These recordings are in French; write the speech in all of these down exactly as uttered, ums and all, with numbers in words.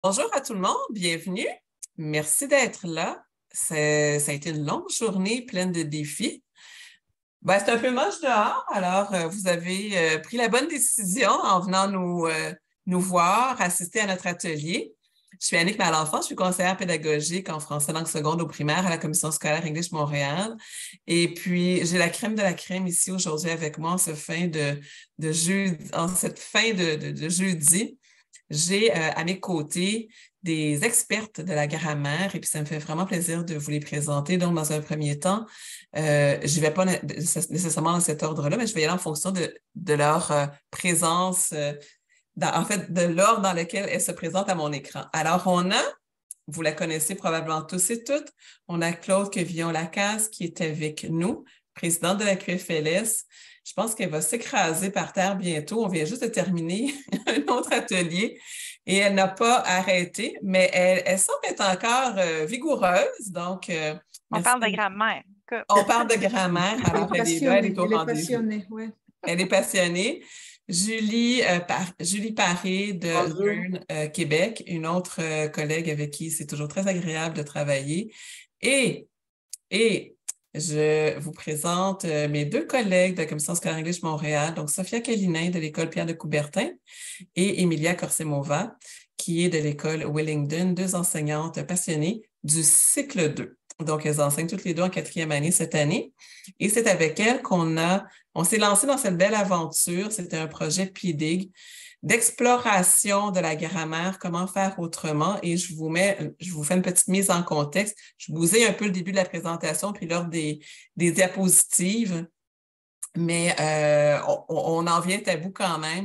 Bonjour à tout le monde, bienvenue. Merci d'être là. C'est- ça a été une longue journée pleine de défis. Ben, c'est un peu moche dehors, alors euh, vous avez euh, pris la bonne décision en venant nous, euh, nous voir, assister à notre atelier. Je suis Annick Malenfant, je suis conseillère pédagogique en français langue seconde au primaire à la Commission scolaire English Montréal. Et puis, j'ai la crème de la crème ici aujourd'hui avec moi en, ce fin de, de jeudi, en cette fin de, de, de jeudi. J'ai euh, à mes côtés des expertes de la grammaire et puis ça me fait vraiment plaisir de vous les présenter. Donc, dans un premier temps, euh, je ne vais pas nécessairement dans cet ordre-là, mais je vais y aller en fonction de, de leur euh, présence, euh, dans, en fait, de l'ordre dans lequel elles se présentent à mon écran. Alors, on a, vous la connaissez probablement tous et toutes, on a Claude Quevillon-Lacasse qui est avec nous, présidente de la Q F L S. Je pense qu'elle va s'écraser par terre bientôt. On vient juste de terminer un autre atelier et elle n'a pas arrêté, mais elle, elle semble être encore euh, vigoureuse. Donc, euh, On merci. parle de grammaire. On parle de grammaire. Alors, elle est là, elle est au Elle est rendez-vous. passionnée, oui. Elle est passionnée. Julie, euh, Par Julie Paré de Learn euh, Québec, une autre euh, collègue avec qui c'est toujours très agréable de travailler. Et, et je vous présente euh, mes deux collègues de la Commission scolaire English Montréal, donc Sophia Kellinin de l'École Pierre de Coubertin et Emilia Corsemova, qui est de l'École Willingdon, deux enseignantes passionnées du cycle deux. Donc, elles enseignent toutes les deux en quatrième année cette année. Et c'est avec elles qu'on a, on s'est lancé dans cette belle aventure. C'était un projet P I D I G d'exploration de la grammaire, comment faire autrement. Et je vous mets, je vous fais une petite mise en contexte. Je vous ai un peu le début de la présentation, puis lors des, des diapositives. Mais euh, on, on en vient à bout quand même.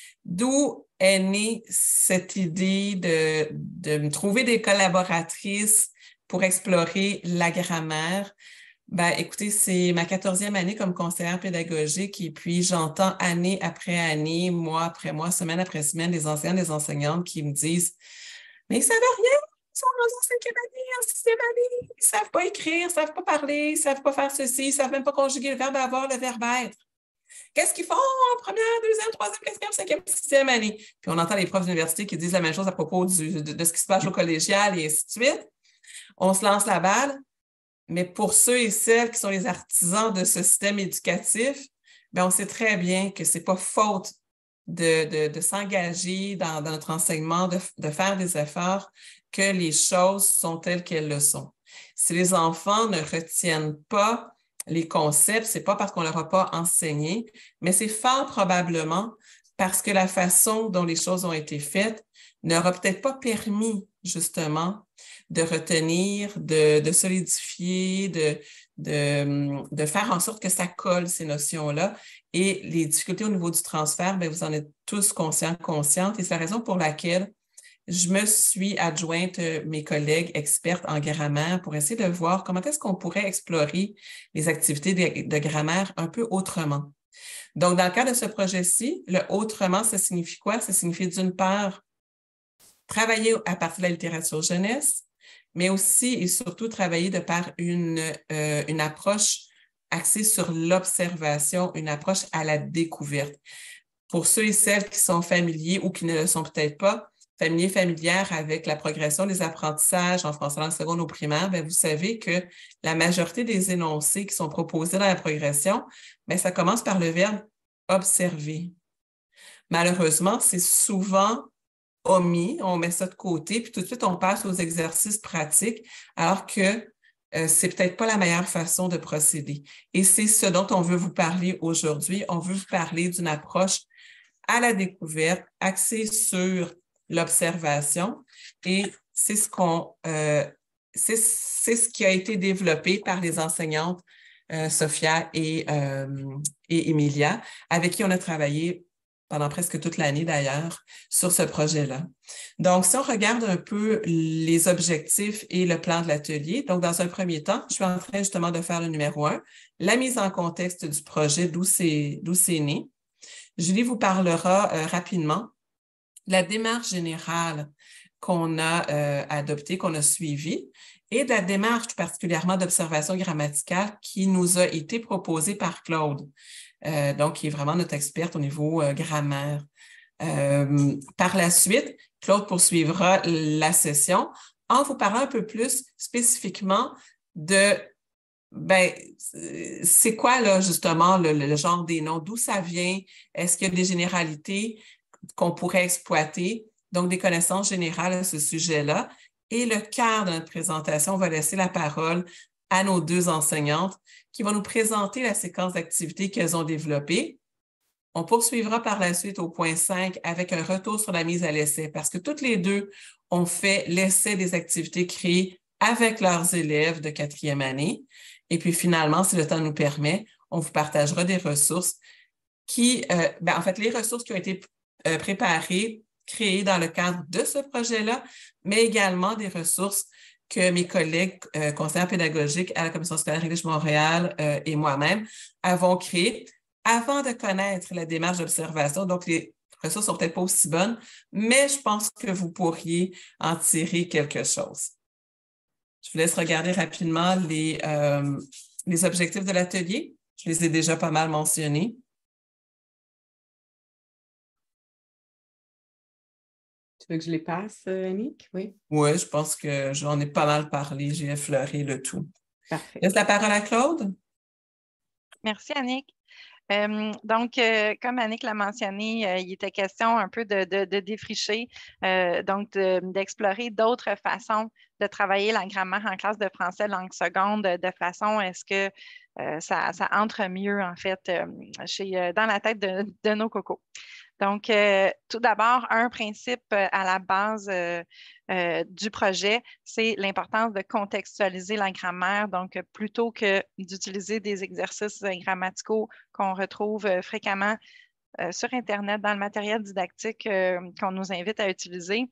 D'où est née cette idée de, de me trouver des collaboratrices pour explorer la grammaire? Ben, écoutez, c'est ma quatorzième année comme conseillère pédagogique et puis j'entends année après année, mois après mois, semaine après semaine, des enseignants, des enseignantes qui me disent « Mais ils ne savent rien, ils sont en cinquième année, en sixième année, ils ne savent pas écrire, ils ne savent pas parler, ils ne savent pas faire ceci, ils ne savent même pas conjuguer le verbe avoir, le verbe être. » Qu'est-ce qu'ils font en première, deuxième, troisième, quatrième, cinquième, sixième année? Puis on entend les profs d'université qui disent la même chose à propos du, de, de ce qui se passe au collégial et ainsi de suite. On se lance la balle, mais pour ceux et celles qui sont les artisans de ce système éducatif, bien, on sait très bien que ce n'est pas faute de, de, de s'engager dans, dans notre enseignement, de, de faire des efforts, que les choses sont telles qu'elles le sont. Si les enfants ne retiennent pas les concepts, c'est pas parce qu'on leur a pas enseigné, mais c'est fort probablement parce que la façon dont les choses ont été faites n'aura peut-être pas permis, justement, de retenir, de, de solidifier, de, de, de faire en sorte que ça colle, ces notions-là. Et les difficultés au niveau du transfert, bien, vous en êtes tous conscients, conscientes, et c'est la raison pour laquelle je me suis adjointe mes collègues expertes en grammaire pour essayer de voir comment est-ce qu'on pourrait explorer les activités de, de grammaire un peu autrement. Donc, dans le cadre de ce projet-ci, le autrement, ça signifie quoi? Ça signifie d'une part travailler à partir de la littérature jeunesse, mais aussi et surtout travailler de par une, euh, une approche axée sur l'observation, une approche à la découverte. Pour ceux et celles qui sont familiers ou qui ne le sont peut-être pas, familiers, familières avec la progression des apprentissages en français langue seconde au primaire, bien, vous savez que la majorité des énoncés qui sont proposés dans la progression, bien, ça commence par le verbe observer. Malheureusement, c'est souvent omis, on met ça de côté, puis tout de suite, on passe aux exercices pratiques, alors que euh, c'est peut-être pas la meilleure façon de procéder. Et c'est ce dont on veut vous parler aujourd'hui. On veut vous parler d'une approche à la découverte, axée sur l'observation, et c'est ce qu'on, euh, c'est, c'est ce qui a été développé par les enseignantes euh, Sophia et, euh, et Emilia, avec qui on a travaillé pendant presque toute l'année d'ailleurs, sur ce projet-là. Donc, si on regarde un peu les objectifs et le plan de l'atelier, donc dans un premier temps, je suis en train justement de faire le numéro un, la mise en contexte du projet, d'où c'est, d'où c'est né. Julie vous parlera euh, rapidement de la démarche générale qu'on a euh, adoptée, qu'on a suivie, et de la démarche tout particulièrement d'observation grammaticale qui nous a été proposée par Claude, euh, donc qui est vraiment notre experte au niveau euh, grammaire. Euh, par la suite, Claude poursuivra la session en vous parlant un peu plus spécifiquement de, ben, c'est quoi là justement le, le genre des noms, d'où ça vient, est-ce qu'il y a des généralités qu'on pourrait exploiter, donc des connaissances générales à ce sujet-là. Et le quart de notre présentation, on va laisser la parole à nos deux enseignantes qui vont nous présenter la séquence d'activités qu'elles ont développées. On poursuivra par la suite au point cinq avec un retour sur la mise à l'essai parce que toutes les deux ont fait l'essai des activités créées avec leurs élèves de quatrième année. Et puis finalement, si le temps nous permet, on vous partagera des ressources qui, euh, ben, en fait, les ressources qui ont été euh, préparées, créées dans le cadre de ce projet-là, mais également des ressources que mes collègues euh, conseillers pédagogiques à la Commission scolaire English Montréal euh, et moi-même avons créées avant de connaître la démarche d'observation. Donc, les ressources sont peut-être pas aussi bonnes, mais je pense que vous pourriez en tirer quelque chose. Je vous laisse regarder rapidement les, euh, les objectifs de l'atelier. Je les ai déjà pas mal mentionnés. Tu veux que je les passe, Annick? Oui. Oui, je pense que j'en ai pas mal parlé. J'ai effleuré le tout. Parfait. Laisse la parole à Claude. Merci, Annick. Euh, donc, euh, comme Annick l'a mentionné, euh, il était question un peu de, de, de défricher, euh, donc d'explorer de, d'autres façons de travailler la grammaire en classe de français langue seconde, de, de façon à ce que euh, ça, ça entre mieux, en fait, euh, chez, euh, dans la tête de, de nos cocos. Donc, euh, tout d'abord, un principe à la base euh, euh, du projet, c'est l'importance de contextualiser la grammaire. Donc, plutôt que d'utiliser des exercices grammaticaux qu'on retrouve euh, fréquemment euh, sur Internet dans le matériel didactique euh, qu'on nous invite à utiliser,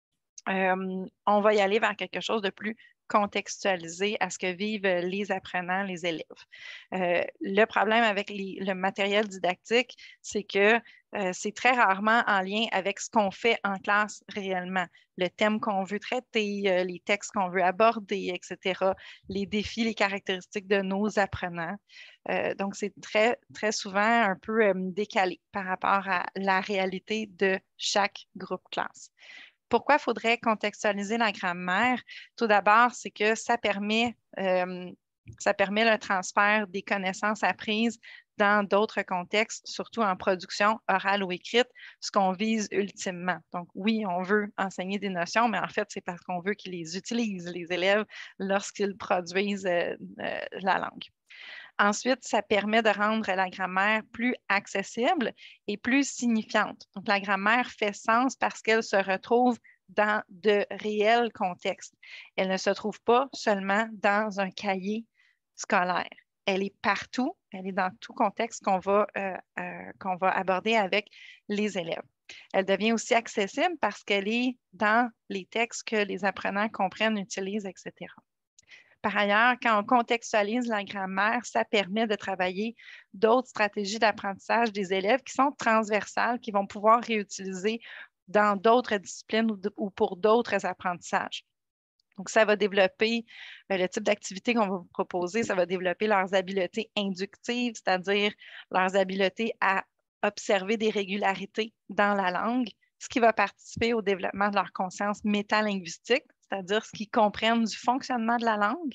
euh, on va y aller vers quelque chose de plus contextualisé à ce que vivent les apprenants, les élèves. Euh, le problème avec les, le matériel didactique, c'est que euh, c'est très rarement en lien avec ce qu'on fait en classe réellement. Le thème qu'on veut traiter, euh, les textes qu'on veut aborder, et cetera, les défis, les caractéristiques de nos apprenants. Euh, donc, c'est très, très souvent un peu euh, décalé par rapport à la réalité de chaque groupe classe. Pourquoi il faudrait contextualiser la grammaire? Tout d'abord, c'est que ça permet, euh, ça permet le transfert des connaissances apprises dans d'autres contextes, surtout en production orale ou écrite, ce qu'on vise ultimement. Donc, oui, on veut enseigner des notions, mais en fait, c'est parce qu'on veut qu'ils les utilisent, les élèves, lorsqu'ils produisent euh, euh, la langue. Ensuite, ça permet de rendre la grammaire plus accessible et plus signifiante. Donc, la grammaire fait sens parce qu'elle se retrouve dans de réels contextes. Elle ne se trouve pas seulement dans un cahier scolaire. Elle est partout, elle est dans tout contexte qu'on va, euh, euh, qu'on va aborder avec les élèves. Elle devient aussi accessible parce qu'elle est dans les textes que les apprenants comprennent, utilisent, et cetera. Par ailleurs, quand on contextualise la grammaire, ça permet de travailler d'autres stratégies d'apprentissage des élèves qui sont transversales, qui vont pouvoir réutiliser dans d'autres disciplines ou pour d'autres apprentissages. Donc, ça va développer euh, le type d'activité qu'on va vous proposer, ça va développer leurs habiletés inductives, c'est-à-dire leurs habiletés à observer des régularités dans la langue, ce qui va participer au développement de leur conscience métalinguistique, c'est-à-dire ce qu'ils comprennent du fonctionnement de la langue.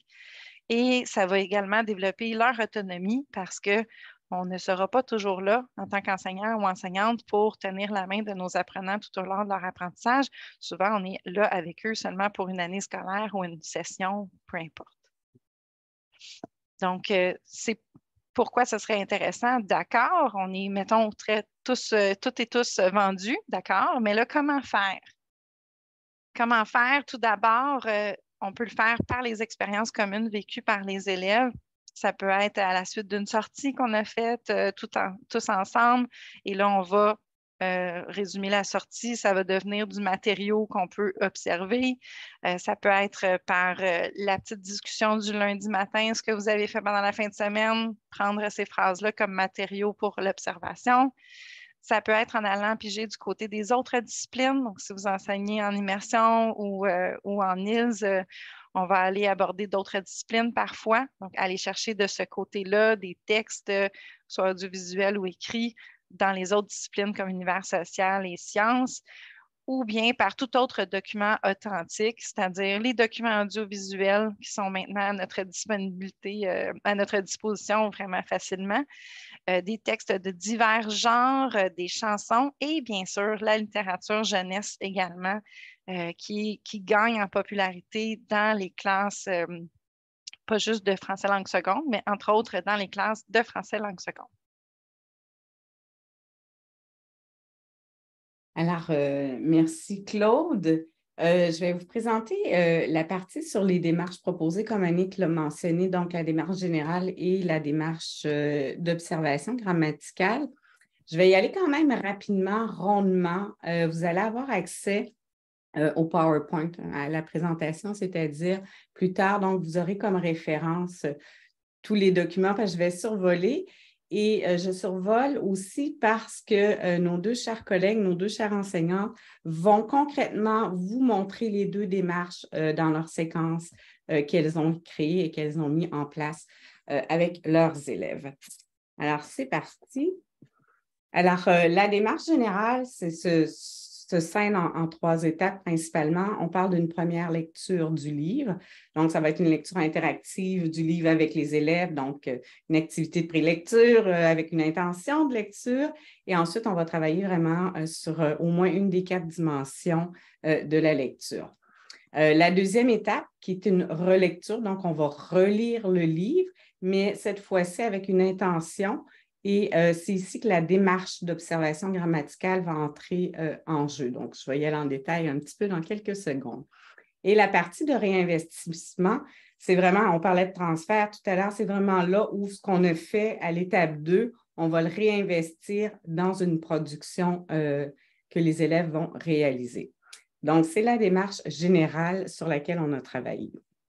Et ça va également développer leur autonomie parce que on ne sera pas toujours là en tant qu'enseignant ou enseignante pour tenir la main de nos apprenants tout au long de leur apprentissage. Souvent, on est là avec eux seulement pour une année scolaire ou une session, peu importe. Donc, euh, c'est pourquoi ce serait intéressant. D'accord, on est, mettons, très, tous, euh, toutes et tous vendus, d'accord, mais là, comment faire? Comment faire? Tout d'abord, euh, on peut le faire par les expériences communes vécues par les élèves. Ça peut être à la suite d'une sortie qu'on a faite euh, tout en, tous ensemble. Et là, on va euh, résumer la sortie. Ça va devenir du matériau qu'on peut observer. Euh, ça peut être par euh, la petite discussion du lundi matin, ce que vous avez fait pendant la fin de semaine, prendre ces phrases-là comme matériau pour l'observation. Ça peut être en allant piger du côté des autres disciplines. Donc, si vous enseignez en immersion ou, euh, ou en I L S, euh, on va aller aborder d'autres disciplines parfois. Donc, aller chercher de ce côté-là des textes, euh, soit audiovisuels ou écrits, dans les autres disciplines comme univers social et sciences. ou bien par tout autre document authentique, c'est-à-dire les documents audiovisuels qui sont maintenant à notre disponibilité, euh, à notre disposition vraiment facilement, euh, des textes de divers genres, euh, des chansons et bien sûr la littérature jeunesse également, euh, qui, qui gagne en popularité dans les classes, euh, pas juste de français langue seconde, mais entre autres dans les classes de français langue seconde. Alors, euh, merci Claude. Euh, je vais vous présenter euh, la partie sur les démarches proposées, comme Annick l'a mentionné, donc la démarche générale et la démarche euh, d'observation grammaticale. Je vais y aller quand même rapidement, rondement. Euh, vous allez avoir accès euh, au PowerPoint, à la présentation, c'est-à-dire plus tard, donc vous aurez comme référence euh, tous les documents, parce que je vais survoler. Et euh, je survole aussi parce que euh, nos deux chers collègues, nos deux chers enseignants vont concrètement vous montrer les deux démarches euh, dans leur séquence euh, qu'elles ont créées et qu'elles ont mis en place euh, avec leurs élèves. Alors, c'est parti. Alors, euh, la démarche générale, c'est ce, se scène en, en trois étapes principalement. On parle d'une première lecture du livre. Donc, ça va être une lecture interactive du livre avec les élèves, donc euh, une activité de prélecture euh, avec une intention de lecture. Et ensuite, on va travailler vraiment euh, sur euh, au moins une des quatre dimensions euh, de la lecture. Euh, la deuxième étape, qui est une relecture, donc on va relire le livre, mais cette fois-ci avec une intention. Et euh, c'est ici que la démarche d'observation grammaticale va entrer euh, en jeu. Donc, je vais y aller en détail un petit peu dans quelques secondes. Et la partie de réinvestissement, c'est vraiment, on parlait de transfert tout à l'heure, c'est vraiment là où ce qu'on a fait à l'étape deux, on va le réinvestir dans une production euh, que les élèves vont réaliser. Donc, c'est la démarche générale sur laquelle on a travaillé.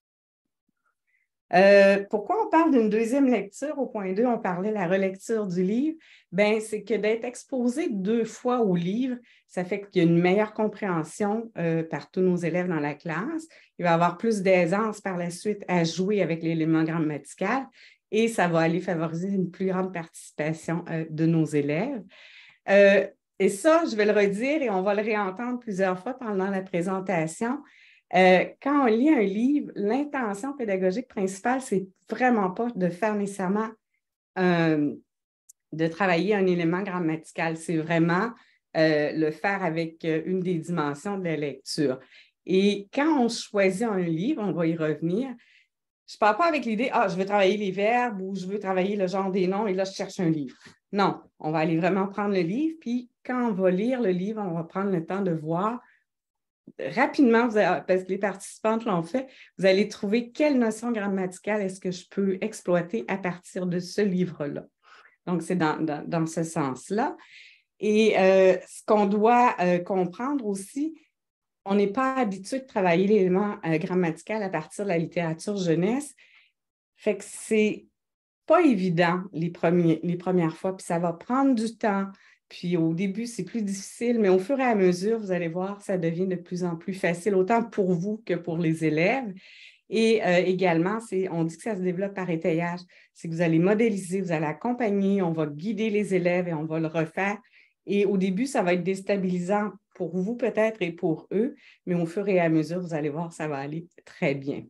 Euh, pourquoi on parle d'une deuxième lecture? Au point deux, on parlait de la relecture du livre. Bien, c'est que d'être exposé deux fois au livre, ça fait qu'il y a une meilleure compréhension euh, par tous nos élèves dans la classe. Il va y avoir plus d'aisance par la suite à jouer avec l'élément grammatical et ça va aller favoriser une plus grande participation euh, de nos élèves. Euh, et ça, je vais le redire et on va le réentendre plusieurs fois pendant la présentation. Euh, quand on lit un livre, l'intention pédagogique principale, c'est vraiment pas de faire nécessairement, euh, de travailler un élément grammatical, c'est vraiment euh, le faire avec une des dimensions de la lecture. Et quand on choisit un livre, on va y revenir, je ne parle pas avec l'idée, ah, je veux travailler les verbes ou je veux travailler le genre des noms et là, je cherche un livre. Non, on va aller vraiment prendre le livre, puis quand on va lire le livre, on va prendre le temps de voir rapidement, vous allez, parce que les participantes l'ont fait, vous allez trouver quelle notion grammaticale est-ce que je peux exploiter à partir de ce livre-là. Donc, c'est dans, dans, dans ce sens-là. Et euh, ce qu'on doit euh, comprendre aussi, on n'est pas habitué de travailler l'élément euh, grammatical à partir de la littérature jeunesse. Fait que c'est pas évident les, premiers, les premières fois, puis ça va prendre du temps. Puis au début, c'est plus difficile, mais au fur et à mesure, vous allez voir, ça devient de plus en plus facile, autant pour vous que pour les élèves. Et euh, également, c'est, on dit que ça se développe par étayage. C'est que vous allez modéliser, vous allez accompagner, on va guider les élèves et on va le refaire. Et au début, ça va être déstabilisant pour vous peut-être et pour eux, mais au fur et à mesure, vous allez voir, ça va aller très bien.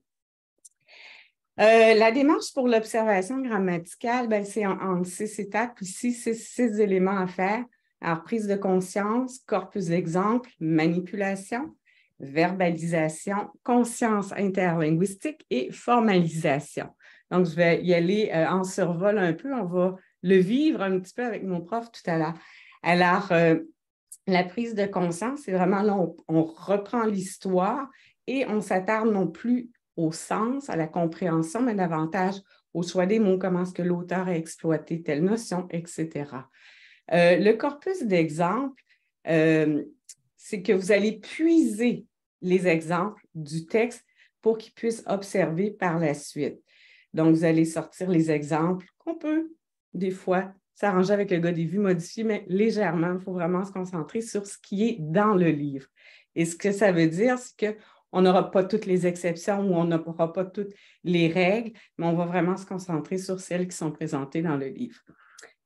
Euh, la démarche pour l'observation grammaticale, ben, c'est en, en six étapes. Ici, c'est six éléments à faire. Alors, prise de conscience, corpus d'exemple, manipulation, verbalisation, conscience interlinguistique et formalisation. Donc, je vais y aller euh, en survol un peu. On va le vivre un petit peu avec mon prof tout à l'heure. Alors, euh, la prise de conscience, c'est vraiment là, on, on reprend l'histoire et on s'attarde non plus au sens, à la compréhension, mais davantage au choix des mots, comment est-ce que l'auteur a exploité telle notion, et cetera. Euh, le corpus d'exemples, euh, c'est que vous allez puiser les exemples du texte pour qu'ils puissent observer par la suite. Donc, vous allez sortir les exemples qu'on peut, des fois, s'arranger avec le gars des vues modifiées, mais légèrement, il faut vraiment se concentrer sur ce qui est dans le livre. Et ce que ça veut dire, c'est que on n'aura pas toutes les exceptions ou on n'aura pas toutes les règles, mais on va vraiment se concentrer sur celles qui sont présentées dans le livre.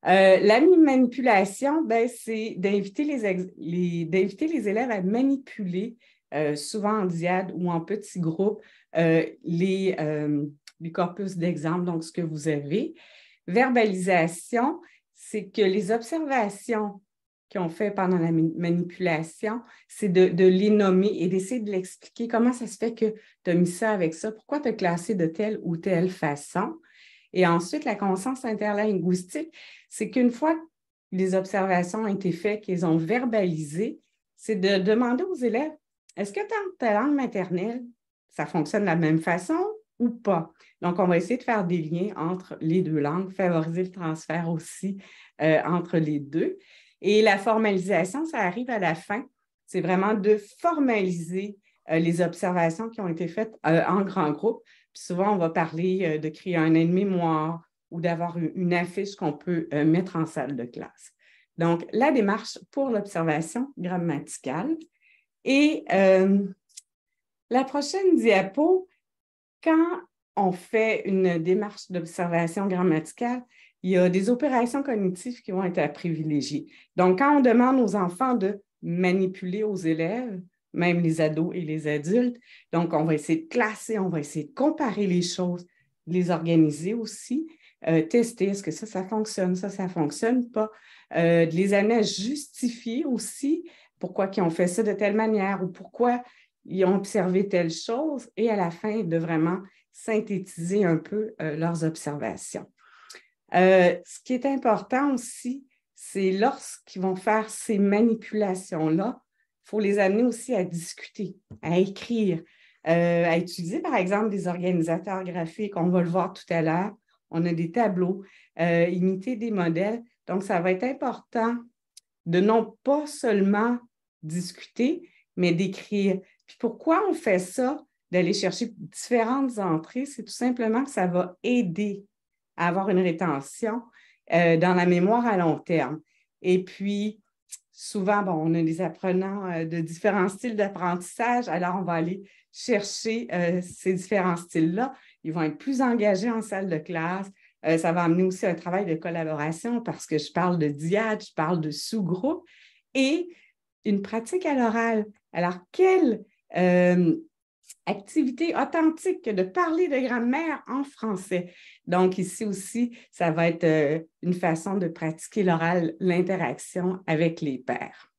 Euh, la manipulation, ben, c'est d'inviter les, les, d'inviter les élèves à manipuler, euh, souvent en diade ou en petits groupes, euh, les, euh, les corpus d'exemples, donc ce que vous avez. Verbalisation, c'est que les observations qu'ils ont fait pendant la manipulation, c'est de, de les nommer et d'essayer de l'expliquer. Comment ça se fait que tu as mis ça avec ça? Pourquoi tu as classé de telle ou telle façon? Et ensuite, la conscience interlinguistique, c'est qu'une fois que les observations ont été faites, qu'ils ont verbalisé, c'est de demander aux élèves, est-ce que dans ta langue maternelle, ça fonctionne de la même façon ou pas? Donc, on va essayer de faire des liens entre les deux langues, favoriser le transfert aussi euh, entre les deux. Et la formalisation, ça arrive à la fin. C'est vraiment de formaliser euh, les observations qui ont été faites euh, en grand groupe. Puis souvent, on va parler euh, de créer un aide-mémoire ou d'avoir une, une affiche qu'on peut euh, mettre en salle de classe. Donc, la démarche pour l'observation grammaticale. Et euh, la prochaine diapo, quand on fait une démarche d'observation grammaticale, il y a des opérations cognitives qui vont être à privilégier. Donc, quand on demande aux enfants de manipuler aux élèves, même les ados et les adultes, donc on va essayer de classer, on va essayer de comparer les choses, les organiser aussi, euh, tester, est-ce que ça, ça fonctionne, ça, ça ne fonctionne pas, euh, de les amener à justifier aussi pourquoi ils ont fait ça de telle manière ou pourquoi ils ont observé telle chose et à la fin, de vraiment synthétiser un peu euh, leurs observations. Euh, ce qui est important aussi, c'est lorsqu'ils vont faire ces manipulations-là, il faut les amener aussi à discuter, à écrire, euh, à utiliser par exemple des organisateurs graphiques. On va le voir tout à l'heure. On a des tableaux, euh, imiter des modèles. Donc, ça va être important de non pas seulement discuter, mais d'écrire. Puis pourquoi on fait ça, d'aller chercher différentes entrées? C'est tout simplement que ça va aider à avoir une rétention euh, dans la mémoire à long terme. Et puis, souvent, bon, on a des apprenants euh, de différents styles d'apprentissage, alors on va aller chercher euh, ces différents styles-là. Ils vont être plus engagés en salle de classe. Euh, ça va amener aussi un travail de collaboration parce que je parle de diade, je parle de sous-groupe et une pratique à l'oral. Alors, quelle euh, activité authentique que de parler de grammaire en français. Donc, ici aussi, ça va être euh, une façon de pratiquer l'oral, l'interaction avec les pairs.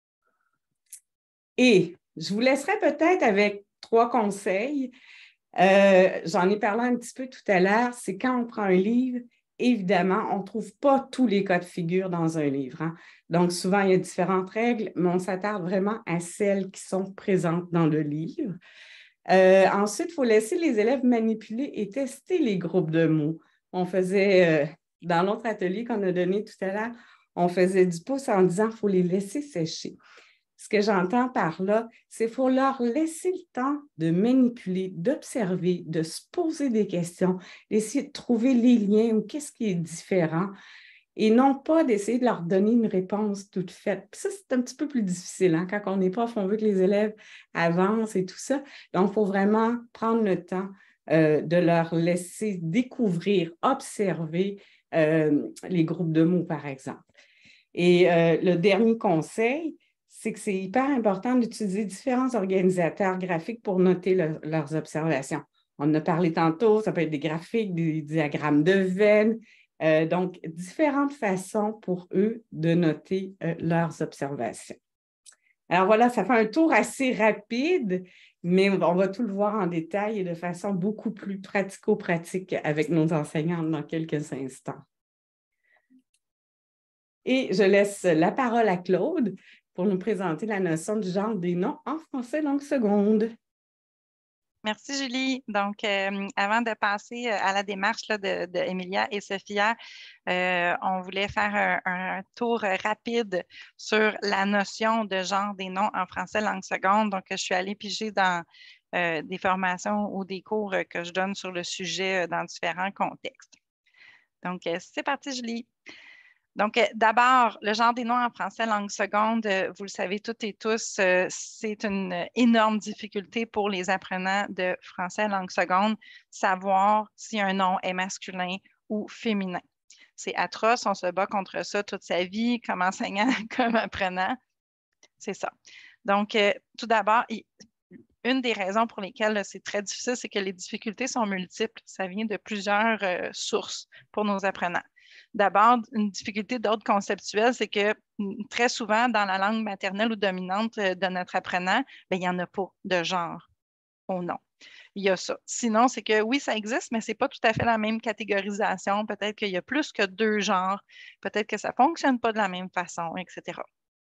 Et je vous laisserai peut-être avec trois conseils. Euh, j'en ai parlé un petit peu tout à l'heure, c'est quand on prend un livre, évidemment, on ne trouve pas tous les cas de figure dans un livre. Hein? Donc, souvent, il y a différentes règles, mais on s'attarde vraiment à celles qui sont présentes dans le livre. Euh, ensuite, il faut laisser les élèves manipuler et tester les groupes de mots. On faisait, euh, dans l'autre atelier qu'on a donné tout à l'heure, on faisait du pouce en disant qu'il faut les laisser sécher. Ce que j'entends par là, c'est qu'il faut leur laisser le temps de manipuler, d'observer, de se poser des questions, d'essayer de trouver les liens ou qu'est-ce qui est différent et non pas d'essayer de leur donner une réponse toute faite. Puis ça, c'est un petit peu plus difficile. Hein? Quand on est prof, on veut que les élèves avancent et tout ça. Donc, il faut vraiment prendre le temps euh, de leur laisser découvrir, observer euh, les groupes de mots, par exemple. Et euh, le dernier conseil, c'est que c'est hyper important d'utiliser différents organisateurs graphiques pour noter le, leurs observations. On en a parlé tantôt, ça peut être des graphiques, des diagrammes de Venn, euh, donc différentes façons pour eux de noter euh, leurs observations. Alors voilà, ça fait un tour assez rapide, mais on va tout le voir en détail et de façon beaucoup plus pratico-pratique avec nos enseignantes dans quelques instants. Et je laisse la parole à Claude pour nous présenter la notion du genre des noms en français langue seconde. Merci, Julie. Donc, euh, avant de passer à la démarche là, de, de Emilia et Sophia, euh, on voulait faire un, un tour rapide sur la notion de genre des noms en français langue seconde. Donc, je suis allée piger dans euh, des formations ou des cours que je donne sur le sujet dans différents contextes. Donc, c'est parti, Julie. Donc, euh, d'abord, le genre des noms en français langue seconde, euh, vous le savez toutes et tous, euh, c'est une énorme difficulté pour les apprenants de français langue seconde, savoir si un nom est masculin ou féminin. C'est atroce, on se bat contre ça toute sa vie, comme enseignant, comme apprenant. C'est ça. Donc, euh, tout d'abord, une des raisons pour lesquelles c'est très difficile, c'est que les difficultés sont multiples. Ça vient de plusieurs euh, sources pour nos apprenants. D'abord, une difficulté d'ordre conceptuel, c'est que très souvent, dans la langue maternelle ou dominante de notre apprenant, bien, il n'y en a pas de genre au nom. Il y a ça. Sinon, c'est que oui, ça existe, mais ce n'est pas tout à fait la même catégorisation. Peut-être qu'il y a plus que deux genres. Peut-être que ça ne fonctionne pas de la même façon, et cetera.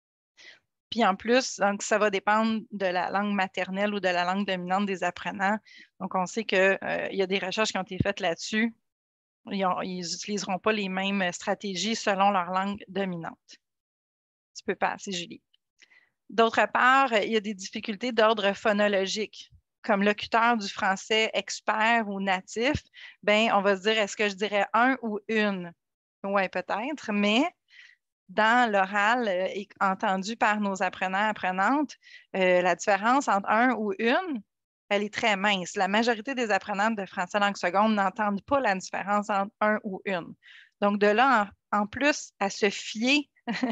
Puis en plus, donc, ça va dépendre de la langue maternelle ou de la langue dominante des apprenants. Donc, on sait qu'il euh, y a des recherches qui ont été faites là-dessus. Ils n'utiliseront pas les mêmes stratégies selon leur langue dominante. Tu peux passer, Julie. D'autre part, il y a des difficultés d'ordre phonologique. Comme locuteur du français expert ou natif, ben, on va se dire, est-ce que je dirais un ou une? Oui, peut-être, mais dans l'oral euh, et entendu par nos apprenants apprenantes, euh, la différence entre un ou une, elle est très mince. La majorité des apprenantes de français langue seconde n'entendent pas la différence entre un ou une. Donc, de là, en, en plus, à se fier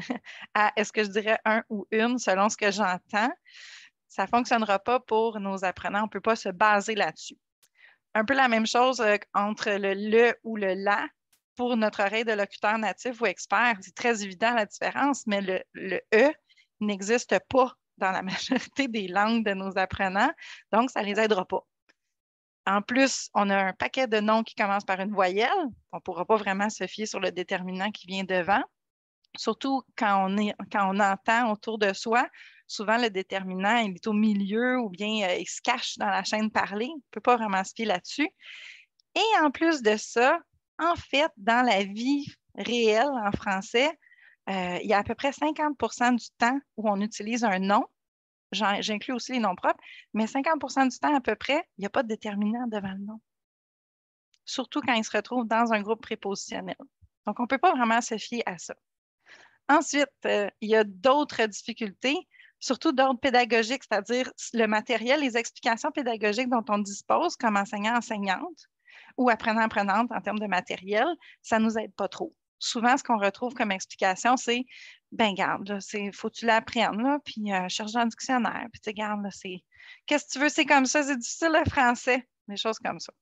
à est-ce que je dirais un ou une selon ce que j'entends, ça ne fonctionnera pas pour nos apprenants. On ne peut pas se baser là-dessus. Un peu la même chose euh, entre le le ou le la. Pour notre oreille de locuteur natif ou expert, c'est très évident la différence, mais le, le E n'existe pas dans la majorité des langues de nos apprenants, donc ça ne les aidera pas. En plus, on a un paquet de noms qui commencent par une voyelle. On ne pourra pas vraiment se fier sur le déterminant qui vient devant, surtout quand on, est, quand on entend autour de soi. Souvent, le déterminant il est au milieu ou bien euh, il se cache dans la chaîne parlée. On ne peut pas vraiment se fier là-dessus. Et en plus de ça, en fait, dans la vie réelle en français, euh, il y a à peu près cinquante pour cent du temps où on utilise un nom. J'inclus aussi les noms propres, mais cinquante pour cent du temps à peu près, il n'y a pas de déterminant devant le nom. Surtout quand il se retrouve dans un groupe prépositionnel. Donc, on ne peut pas vraiment se fier à ça. Ensuite, euh, il y a d'autres difficultés, surtout d'ordre pédagogique, c'est-à-dire le matériel, les explications pédagogiques dont on dispose comme enseignant-enseignante ou apprenant-apprenante en termes de matériel, ça ne nous aide pas trop. Souvent, ce qu'on retrouve comme explication, c'est ben garde, il faut que tu l'apprennes, là, puis euh, cherche dans le dictionnaire, puis tu garde, c'est qu'est-ce que tu veux, c'est comme ça, c'est difficile le français, des choses comme ça.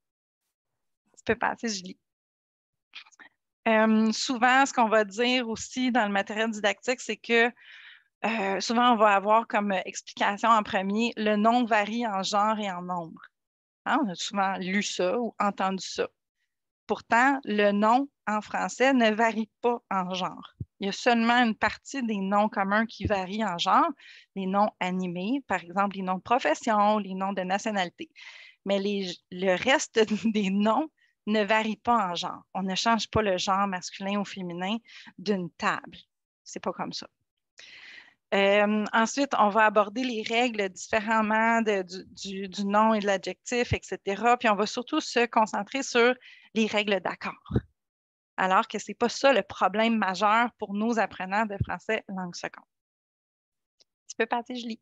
Tu peux passer, Julie. Euh, souvent, ce qu'on va dire aussi dans le matériel didactique, c'est que euh, souvent, on va avoir comme explication en premier, le nom varie en genre et en nombre. Hein, on a souvent lu ça ou entendu ça. Pourtant, le nom en français ne varie pas en genre. Il y a seulement une partie des noms communs qui varient en genre, les noms animés, par exemple les noms de profession, les noms de nationalité. Mais les, le reste des noms ne varient pas en genre. On ne change pas le genre masculin ou féminin d'une table. C'est pas comme ça. Euh, ensuite, on va aborder les règles différemment de, du, du, du nom et de l'adjectif, et cetera. Puis on va surtout se concentrer sur les règles d'accord. Alors que ce n'est pas ça le problème majeur pour nos apprenants de français langue seconde. Tu peux passer, Julie?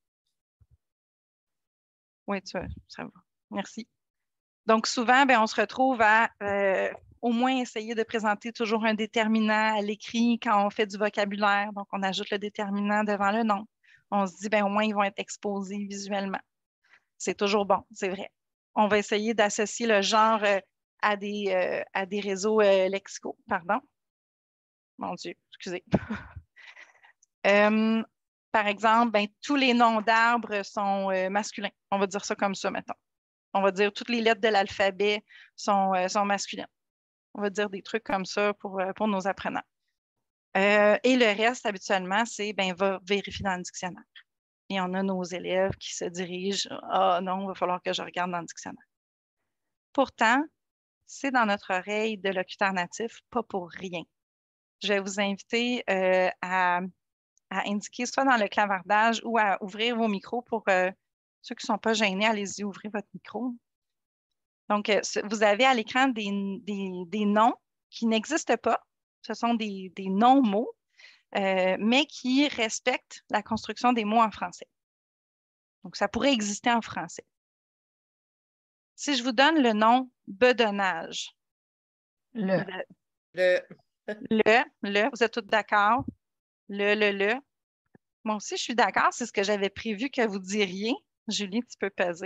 Oui, tu veux, ça va. Merci. Donc, souvent, bien, on se retrouve à euh, au moins essayer de présenter toujours un déterminant à l'écrit quand on fait du vocabulaire. Donc, on ajoute le déterminant devant le nom. On se dit, bien, au moins, ils vont être exposés visuellement. C'est toujours bon, c'est vrai. On va essayer d'associer le genre euh, à, des, euh, à des réseaux euh, lexicaux. Pardon. Mon Dieu, excusez. euh, par exemple, ben, tous les noms d'arbres sont euh, masculins. On va dire ça comme ça, maintenant. On va dire toutes les lettres de l'alphabet sont, euh, sont masculines. On va dire des trucs comme ça pour, euh, pour nos apprenants. Euh, et le reste, habituellement, c'est ben, va vérifier dans le dictionnaire. Et on a nos élèves qui se dirigent. Ah non, il va falloir que je regarde dans le dictionnaire. Pourtant, c'est dans notre oreille de locuteur natif, pas pour rien. Je vais vous inviter euh, à, à indiquer soit dans le clavardage ou à ouvrir vos micros pour euh, ceux qui ne sont pas gênés, allez-y, ouvrez votre micro. Donc, euh, vous avez à l'écran des, des, des noms qui n'existent pas. Ce sont des, des non-mots, euh, mais qui respectent la construction des mots en français. Donc, ça pourrait exister en français. Si je vous donne le nom bedonnage. Le. Le, Le. Le, le, vous êtes tous d'accord? Le, le, le. Moi aussi, je suis d'accord. C'est ce que j'avais prévu que vous diriez. Julie, tu peux peser.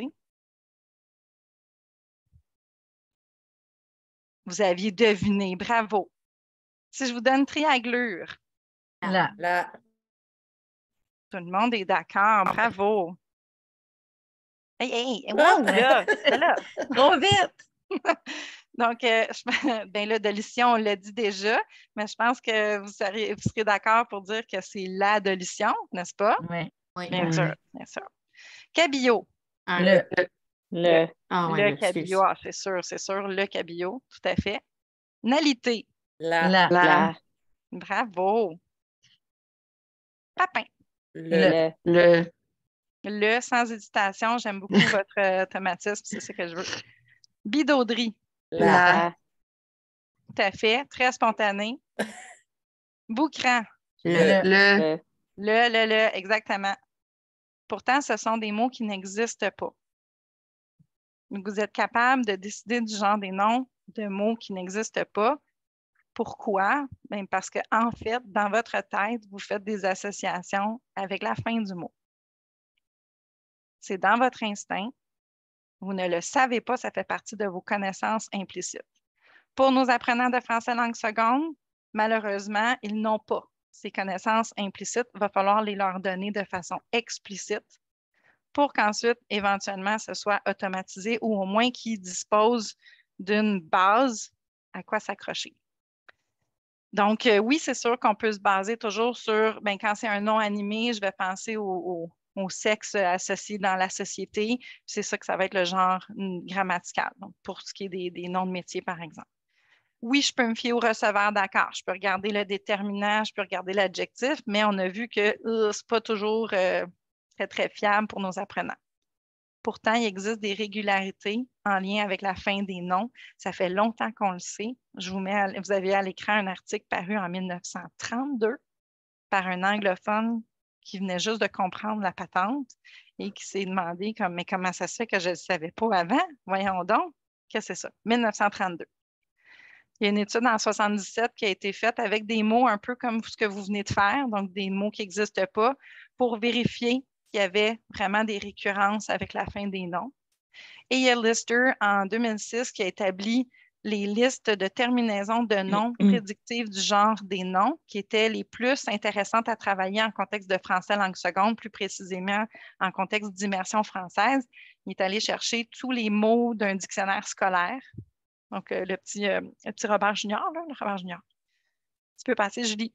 Vous aviez deviné. Bravo. Si je vous donne trianglure. La. La. Tout le monde est d'accord. Bravo. Hey, hey, wow, là, là, là. Trop vite! Donc, euh, je, ben là, dolition, on l'a dit déjà, mais je pense que vous serez, vous serez d'accord pour dire que c'est la dolition, n'est-ce pas? Oui. Oui. Bien Oui. sûr, bien sûr. Cabillaud. Ah, Le. le. Le. Ah, ouais, Le l'excuse. cabillaud, ah, c'est sûr, c'est sûr, le cabillaud, tout à fait. Nalité. La. La. La. Bravo. Papin. Le. Le. Le. Le, sans hésitation, j'aime beaucoup votre euh, automatisme, c'est ce que je veux. Bidauderie. La. La. Tout à fait, très spontané. Boucran. Le. Le. Le. Le, le, le, exactement. Pourtant, ce sont des mots qui n'existent pas. Donc, vous êtes capable de décider du genre des noms de mots qui n'existent pas. Pourquoi? Bien, parce que, en fait, dans votre tête, vous faites des associations avec la fin du mot. C'est dans votre instinct. Vous ne le savez pas, ça fait partie de vos connaissances implicites. Pour nos apprenants de français langue seconde, malheureusement, ils n'ont pas ces connaissances implicites. Il va falloir les leur donner de façon explicite pour qu'ensuite, éventuellement, ce soit automatisé ou au moins qu'ils disposent d'une base à quoi s'accrocher. Donc, euh, oui, c'est sûr qu'on peut se baser toujours sur, ben, quand c'est un nom animé, je vais penser au, au, au sexe associé dans la société. C'est ça que ça va être le genre grammatical, donc pour ce qui est des, des noms de métiers, par exemple. Oui, je peux me fier au receveur d'accord. Je peux regarder le déterminant, je peux regarder l'adjectif, mais on a vu que euh, ce n'est pas toujours euh, très, très fiable pour nos apprenants. Pourtant, il existe des régularités en lien avec la fin des noms. Ça fait longtemps qu'on le sait. Je vous mets à, vous avez à l'écran un article paru en mille neuf cent trente-deux par un anglophone qui venait juste de comprendre la patente et qui s'est demandé comme, mais comment ça se fait que je ne le savais pas avant? Voyons donc, qu'est-ce que c'est ça? mille neuf cent trente-deux. Il y a une étude en soixante-dix-sept qui a été faite avec des mots un peu comme ce que vous venez de faire, donc des mots qui n'existent pas, pour vérifier qu'il y avait vraiment des récurrences avec la fin des noms. Et il y a Lister en deux mille six qui a établi les listes de terminaisons de noms prédictives du genre des noms qui étaient les plus intéressantes à travailler en contexte de français langue seconde, plus précisément en contexte d'immersion française. Il est allé chercher tous les mots d'un dictionnaire scolaire. Donc, euh, le, petit, euh, le petit Robert Junior, là, le Robert Junior. Tu peux passer, Julie.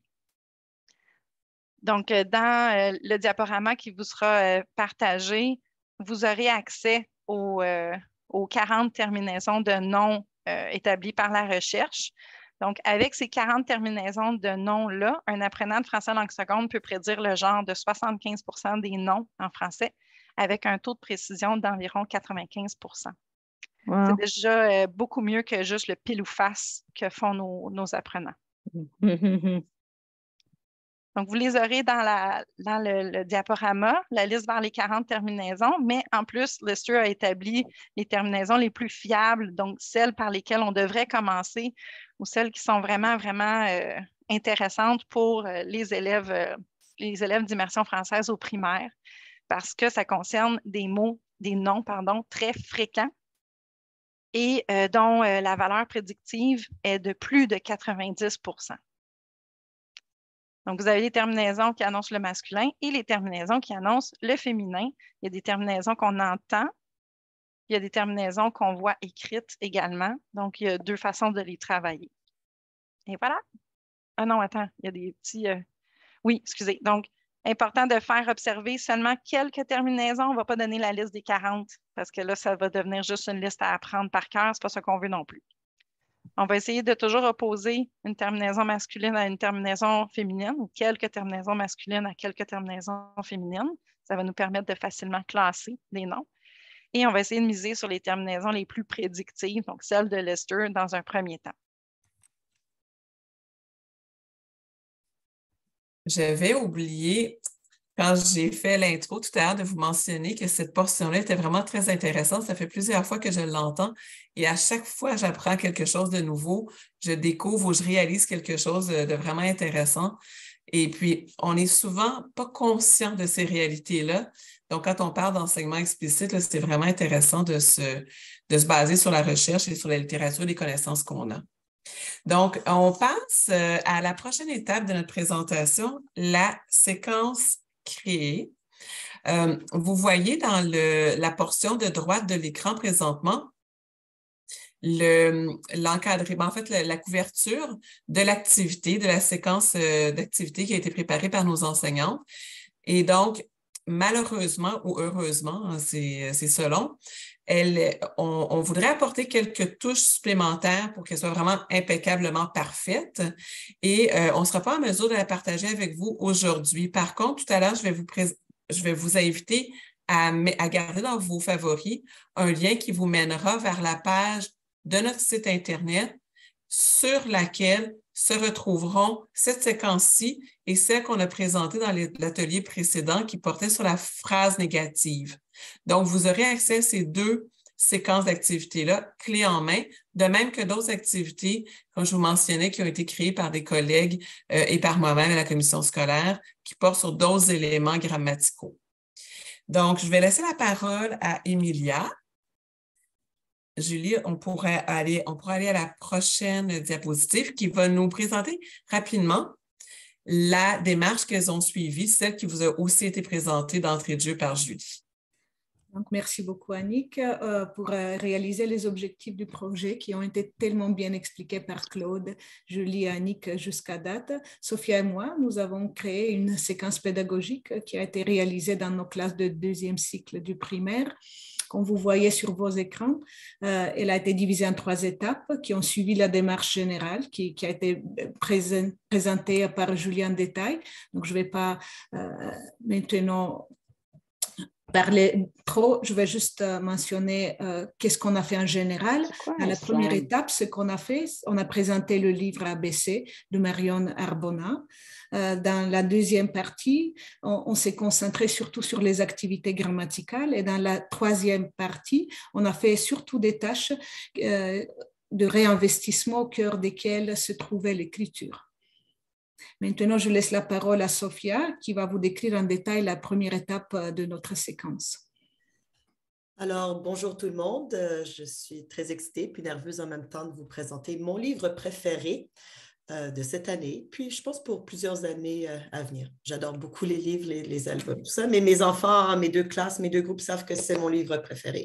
Donc, euh, dans euh, le diaporama qui vous sera euh, partagé, vous aurez accès aux, euh, aux quarante terminaisons de noms euh, établies par la recherche. Donc, avec ces quarante terminaisons de noms-là, un apprenant de français langue seconde peut prédire le genre de soixante-quinze pour cent des noms en français avec un taux de précision d'environ quatre-vingt-quinze pour cent. Wow. C'est déjà euh, beaucoup mieux que juste le pile ou face que font nos, nos apprenants. Donc, vous les aurez dans, la, dans le, le diaporama, la liste vers les quarante terminaisons, mais en plus, Lister a établi les terminaisons les plus fiables, donc celles par lesquelles on devrait commencer ou celles qui sont vraiment, vraiment euh, intéressantes pour euh, les élèves, euh, les élèves d'immersion française au primaire, parce que ça concerne des mots, des noms, pardon, très fréquents et euh, dont euh, la valeur prédictive est de plus de quatre-vingt-dix pour cent. Donc, vous avez les terminaisons qui annoncent le masculin et les terminaisons qui annoncent le féminin. Il y a des terminaisons qu'on entend. Il y a des terminaisons qu'on voit écrites également. Donc, il y a deux façons de les travailler. Et voilà. Ah non, attends, il y a des petits... Euh... Oui, excusez. Donc, important de faire observer seulement quelques terminaisons. On ne va pas donner la liste des quarante parce que là, ça va devenir juste une liste à apprendre par cœur. Ce n'est pas ce qu'on veut non plus. On va essayer de toujours opposer une terminaison masculine à une terminaison féminine ou quelques terminaisons masculines à quelques terminaisons féminines. Ça va nous permettre de facilement classer les noms. Et on va essayer de miser sur les terminaisons les plus prédictives, donc celles de Lister dans un premier temps. J'avais oublié, quand j'ai fait l'intro tout à l'heure, de vous mentionner que cette portion-là était vraiment très intéressante. Ça fait plusieurs fois que je l'entends et à chaque fois, j'apprends quelque chose de nouveau. Je découvre ou je réalise quelque chose de, de vraiment intéressant. Et puis, on n'est souvent pas conscient de ces réalités-là. Donc, quand on parle d'enseignement explicite, là, c'est vraiment intéressant de se, de se baser sur la recherche et sur la littérature, les connaissances qu'on a. Donc, on passe euh, à la prochaine étape de notre présentation, la séquence créée. Euh, vous voyez dans le, la portion de droite de l'écran présentement, le, l'encadrement, en fait, la, la couverture de l'activité, de la séquence euh, d'activité qui a été préparée par nos enseignantes. Et donc, malheureusement ou heureusement, hein, c'est, c'est selon, elle, on, on voudrait apporter quelques touches supplémentaires pour qu'elle soit vraiment impeccablement parfaite et euh, on ne sera pas en mesure de la partager avec vous aujourd'hui. Par contre, tout à l'heure, je vais vous, pré- je vais vous inviter à, à garder dans vos favoris un lien qui vous mènera vers la page de notre site Internet sur laquelle se retrouveront cette séquence-ci et celle qu'on a présentée dans l'atelier précédent qui portait sur la phrase négative. Donc, vous aurez accès à ces deux séquences d'activités-là, clés en main, de même que d'autres activités, comme je vous mentionnais, qui ont été créées par des collègues euh, et par moi-même à la commission scolaire, qui portent sur d'autres éléments grammaticaux. Donc, je vais laisser la parole à Emilia. Julie, on pourrait aller, on pourrait aller à la prochaine diapositive qui va nous présenter rapidement la démarche qu'elles ont suivie, celle qui vous a aussi été présentée d'entrée de jeu par Julie. Donc, merci beaucoup, Annick, euh, pour euh, réaliser les objectifs du projet qui ont été tellement bien expliqués par Claude, Julie et Annick jusqu'à date. Sophia et moi, nous avons créé une séquence pédagogique qui a été réalisée dans nos classes de deuxième cycle du primaire. Comme vous voyez sur vos écrans, euh, elle a été divisée en trois étapes qui ont suivi la démarche générale qui, qui a été présent, présentée par Julie en détail. Donc, je ne vais pas euh, maintenant parler trop, je vais juste mentionner euh, qu'est-ce qu'on a fait en général. Dans la première slide. étape, ce qu'on a fait, on a présenté le livre A B C de Marion Arbona. Euh, dans la deuxième partie, on, on s'est concentré surtout sur les activités grammaticales et dans la troisième partie, on a fait surtout des tâches euh, de réinvestissement au cœur desquelles se trouvait l'écriture. Maintenant, je laisse la parole à Sophia qui va vous décrire en détail la première étape de notre séquence. Alors, bonjour tout le monde. Je suis très excitée puis nerveuse en même temps de vous présenter mon livre préféré euh, de cette année, puis je pense pour plusieurs années euh, à venir. J'adore beaucoup les livres, les, les albums, tout ça, mais mes enfants, mes deux classes, mes deux groupes savent que c'est mon livre préféré.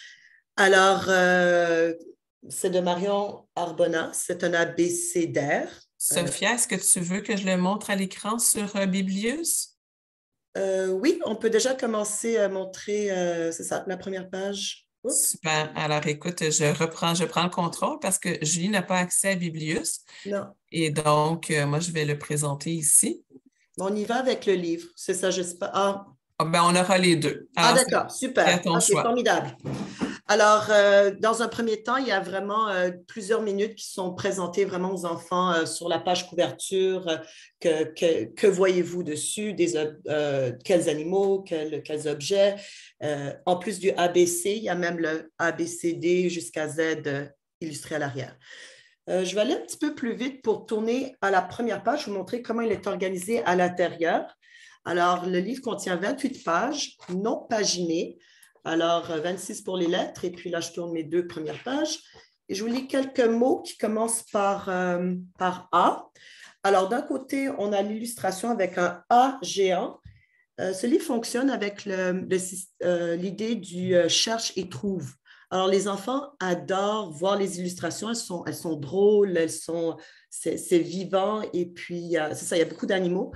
Alors, euh, c'est de Marion Arbona, c'est un abécédaire. Sophia, est-ce que tu veux que je le montre à l'écran sur euh, Biblius? Euh, oui, on peut déjà commencer à montrer, euh, c'est ça, la première page. Oups. Super. Alors, écoute, je reprends, je prends le contrôle parce que Julie n'a pas accès à Biblius. Non. Et donc, euh, moi, je vais le présenter ici. On y va avec le livre, c'est ça, je sais pas. Ah, ah ben, on aura les deux. Alors, ah, d'accord, super. C'est okay, formidable. Alors, euh, dans un premier temps, il y a vraiment euh, plusieurs minutes qui sont présentées vraiment aux enfants euh, sur la page couverture. Euh, que, que, que voyez-vous dessus? Des, euh, quels animaux, quels, quels objets? Euh, en plus du A B C, il y a même le A B C D jusqu'à Z euh, illustré à l'arrière. Euh, je vais aller un petit peu plus vite pour tourner à la première page, vous montrer comment il est organisé à l'intérieur. Alors, le livre contient vingt-huit pages non paginées. Alors, vingt-six pour les lettres, et puis là, je tourne mes deux premières pages. Et je vous lis quelques mots qui commencent par, euh, par A. Alors, d'un côté, on a l'illustration avec un A géant. Euh, ce livre fonctionne avec le, le, euh, l'idée du euh, cherche et trouve. Alors, les enfants adorent voir les illustrations. Elles sont, elles sont drôles, elles sont, c'est, c'est vivant, et puis, euh, c'est ça, il y a beaucoup d'animaux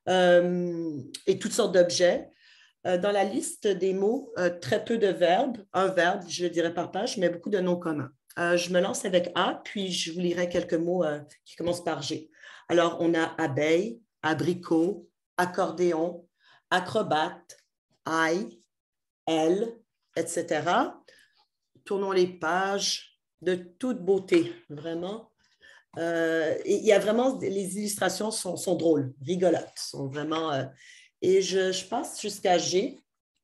euh, et toutes sortes d'objets. Dans la liste des mots, euh, très peu de verbes, un verbe, je le dirais par page, mais beaucoup de noms communs. Euh, je me lance avec A, puis je vous lirai quelques mots euh, qui commencent par G. Alors, on a abeille, abricot, accordéon, acrobate, ail, elle, et cetera. Tournons les pages de toute beauté, vraiment. Euh, et il y a vraiment, les illustrations sont, sont drôles, rigolotes, sont vraiment... Euh, Et je, je passe jusqu'à G.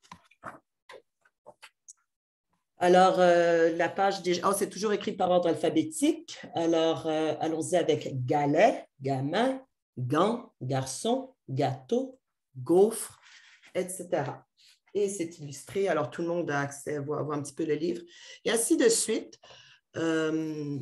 Alors, euh, la page des... Oh, c'est toujours écrit par ordre alphabétique. Alors, euh, allons-y avec galet, gamin, gant, garçon, gâteau, gaufre, et cetera. Et c'est illustré, alors tout le monde a accès à voir, à voir un petit peu le livre. Et ainsi de suite. Euh,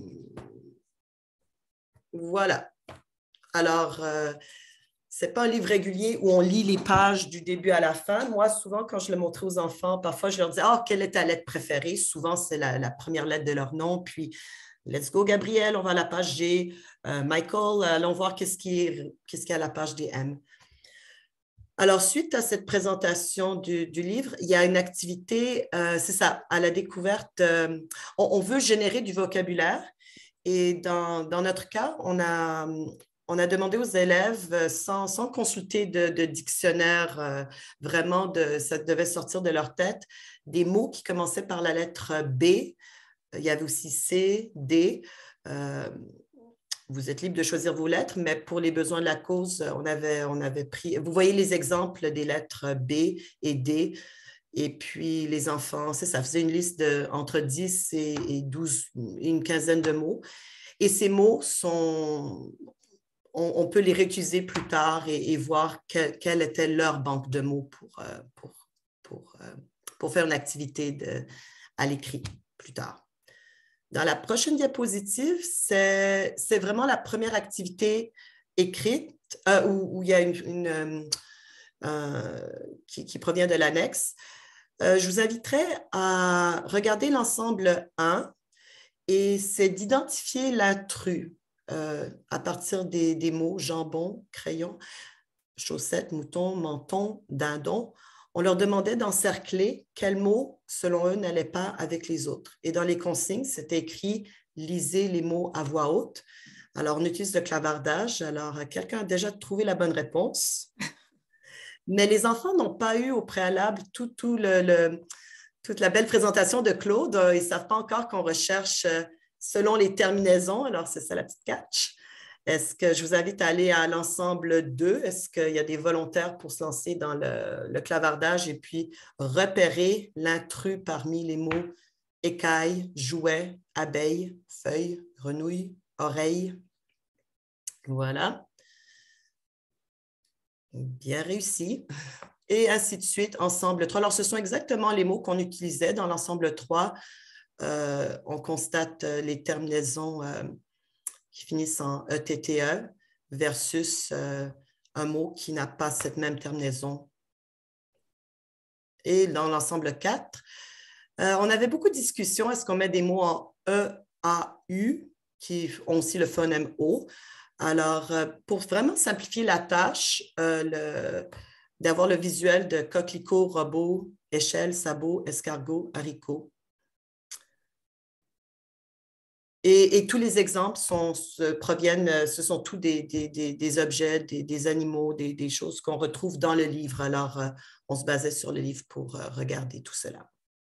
voilà. Alors, euh, ce n'est pas un livre régulier où on lit les pages du début à la fin. Moi, souvent, quand je le montrais aux enfants, parfois, je leur disais « Ah, quelle est ta lettre préférée? » Souvent, c'est la, la première lettre de leur nom. Puis, « Let's go, Gabriel, on va à la page G. Euh, Michael, allons voir qu'est-ce qui est, qu'est-ce qu'il y a à la page des M. » Alors, suite à cette présentation du, du livre, il y a une activité, euh, c'est ça, à la découverte. Euh, on, on veut générer du vocabulaire. Et dans, dans notre cas, on a... On a demandé aux élèves, sans, sans consulter de, de dictionnaire, euh, vraiment, de, ça devait sortir de leur tête, des mots qui commençaient par la lettre B. Il y avait aussi C, D. Euh, vous êtes libre de choisir vos lettres, mais pour les besoins de la cause, on avait, on avait pris... Vous voyez les exemples des lettres B et D. Et puis, les enfants, ça faisait une liste de, entre dix et, et douze, une quinzaine de mots. Et ces mots sont... On peut les réutiliser plus tard et, et voir que, quelle était leur banque de mots pour, euh, pour, pour, euh, pour faire une activité de, à l'écrit plus tard. Dans la prochaine diapositive, c'est vraiment la première activité écrite euh, où, où il y a une, une euh, qui, qui provient de l'annexe. Euh, je vous inviterai à regarder l'ensemble un et c'est d'identifier l'intrus. Euh, à partir des, des mots jambon, crayon, chaussettes, mouton, menton, dindon, on leur demandait d'encercler quels mots, selon eux, n'allaient pas avec les autres. Et dans les consignes, c'était écrit « lisez les mots à voix haute ». Alors, on utilise le clavardage. Alors, quelqu'un a déjà trouvé la bonne réponse. Mais les enfants n'ont pas eu au préalable tout, tout le, le, toute la belle présentation de Claude. Ils ne savent pas encore qu'on recherche selon les terminaisons. Alors, c'est ça la petite catch. Est-ce que je vous invite à aller à l'ensemble deux? Est-ce qu'il y a des volontaires pour se lancer dans le, le clavardage et puis repérer l'intrus parmi les mots écaille, jouet, abeille, feuille, grenouille, oreille? Voilà. Bien réussi. Et ainsi de suite, ensemble trois. Alors, ce sont exactement les mots qu'on utilisait dans l'ensemble trois. Euh, on constate les terminaisons euh, qui finissent en E T T E versus euh, un mot qui n'a pas cette même terminaison. Et dans l'ensemble quatre, euh, on avait beaucoup de discussions. Est-ce qu'on met des mots en E A U qui ont aussi le phonème O? Alors, euh, pour vraiment simplifier la tâche, euh, d'avoir le visuel de coquelicot, robot, échelle, sabot, escargot, haricot. Et, et tous les exemples sont, se, proviennent, ce sont tous des, des, des, des objets, des, des animaux, des, des choses qu'on retrouve dans le livre. Alors, euh, on se basait sur le livre pour euh, regarder tout cela.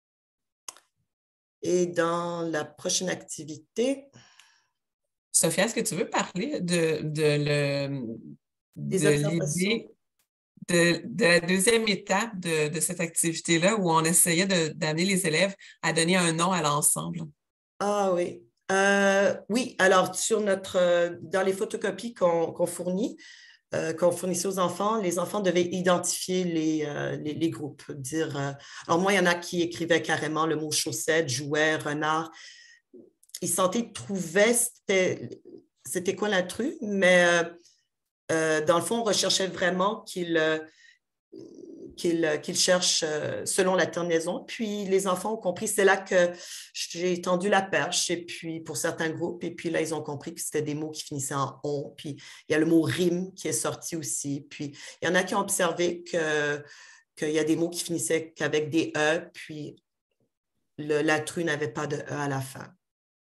Et dans la prochaine activité... Sophia, est-ce que tu veux parler de, de l'idée de, de la deuxième étape de, de cette activité-là où on essayait d'amener les élèves à donner un nom à l'ensemble? Ah oui. Euh, oui, alors sur notre, euh, dans les photocopies qu'on qu'on fournit, euh, qu'on fournissait aux enfants, les enfants devaient identifier les, euh, les, les groupes. Dire, euh, alors moi, il y en a qui écrivaient carrément le mot chaussette, jouet, renard. Ils sentaient, ils trouvaient c'était quoi l'intrus, mais euh, euh, dans le fond, on recherchait vraiment qu'ils euh, qu'ils qu'ils cherchent euh, selon la terminaison. Puis les enfants ont compris, c'est là que j'ai tendu la perche, et puis pour certains groupes, et puis là, ils ont compris que c'était des mots qui finissaient en « on », puis il y a le mot « rime » qui est sorti aussi, puis il y en a qui ont observé que, qu'il y a des mots qui finissaient qu'avec des « e », puis l'intrus n'avait pas de « e » à la fin.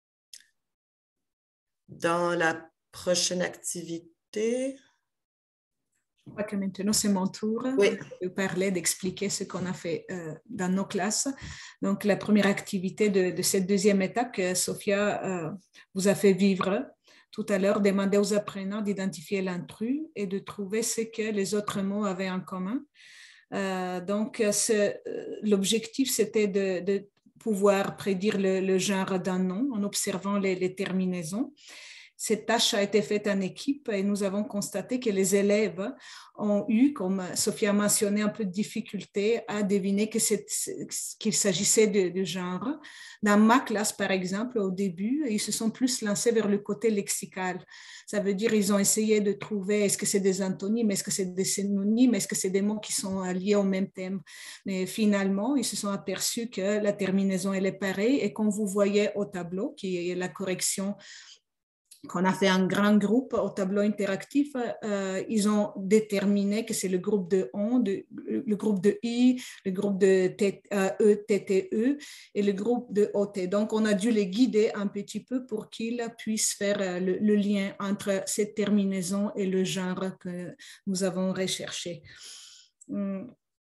Dans la prochaine activité... Je crois que maintenant, c'est mon tour oui. de parler, d'expliquer ce qu'on a fait euh, dans nos classes. Donc, la première activité de, de cette deuxième étape que Sophia euh, vous a fait vivre. tout à l'heure, demandait aux apprenants d'identifier l'intrus et de trouver ce que les autres mots avaient en commun. Euh, donc, l'objectif, c'était de, de pouvoir prédire le, le genre d'un nom en observant les, les terminaisons. Cette tâche a été faite en équipe et nous avons constaté que les élèves ont eu, comme Sophie a mentionné, un peu de difficulté à deviner que qu'il s'agissait de, de genre. Dans ma classe, par exemple, au début, ils se sont plus lancés vers le côté lexical. Ça veut dire qu'ils ont essayé de trouver est-ce que c'est des antonymes, est-ce que c'est des synonymes, est-ce que c'est des mots qui sont liés au même thème. Mais finalement, ils se sont aperçus que la terminaison, elle est pareille et quand vous voyez au tableau, qui est la correction qu'on a fait un grand groupe au tableau interactif, euh, ils ont déterminé que c'est le groupe de on, de, le groupe de I, le groupe de T, euh, E, T T E et le groupe de O T. Donc, on a dû les guider un petit peu pour qu'ils puissent faire le, le lien entre cette terminaison et le genre que nous avons recherché. Hum.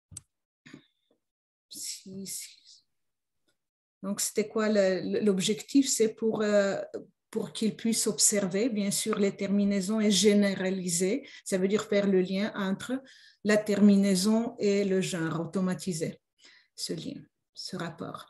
Si, si. Donc, c'était quoi l'objectif? C'est pour... Euh, pour qu'ils puissent observer, bien sûr, les terminaisons et généraliser, ça veut dire faire le lien entre la terminaison et le genre, automatiser ce lien, ce rapport.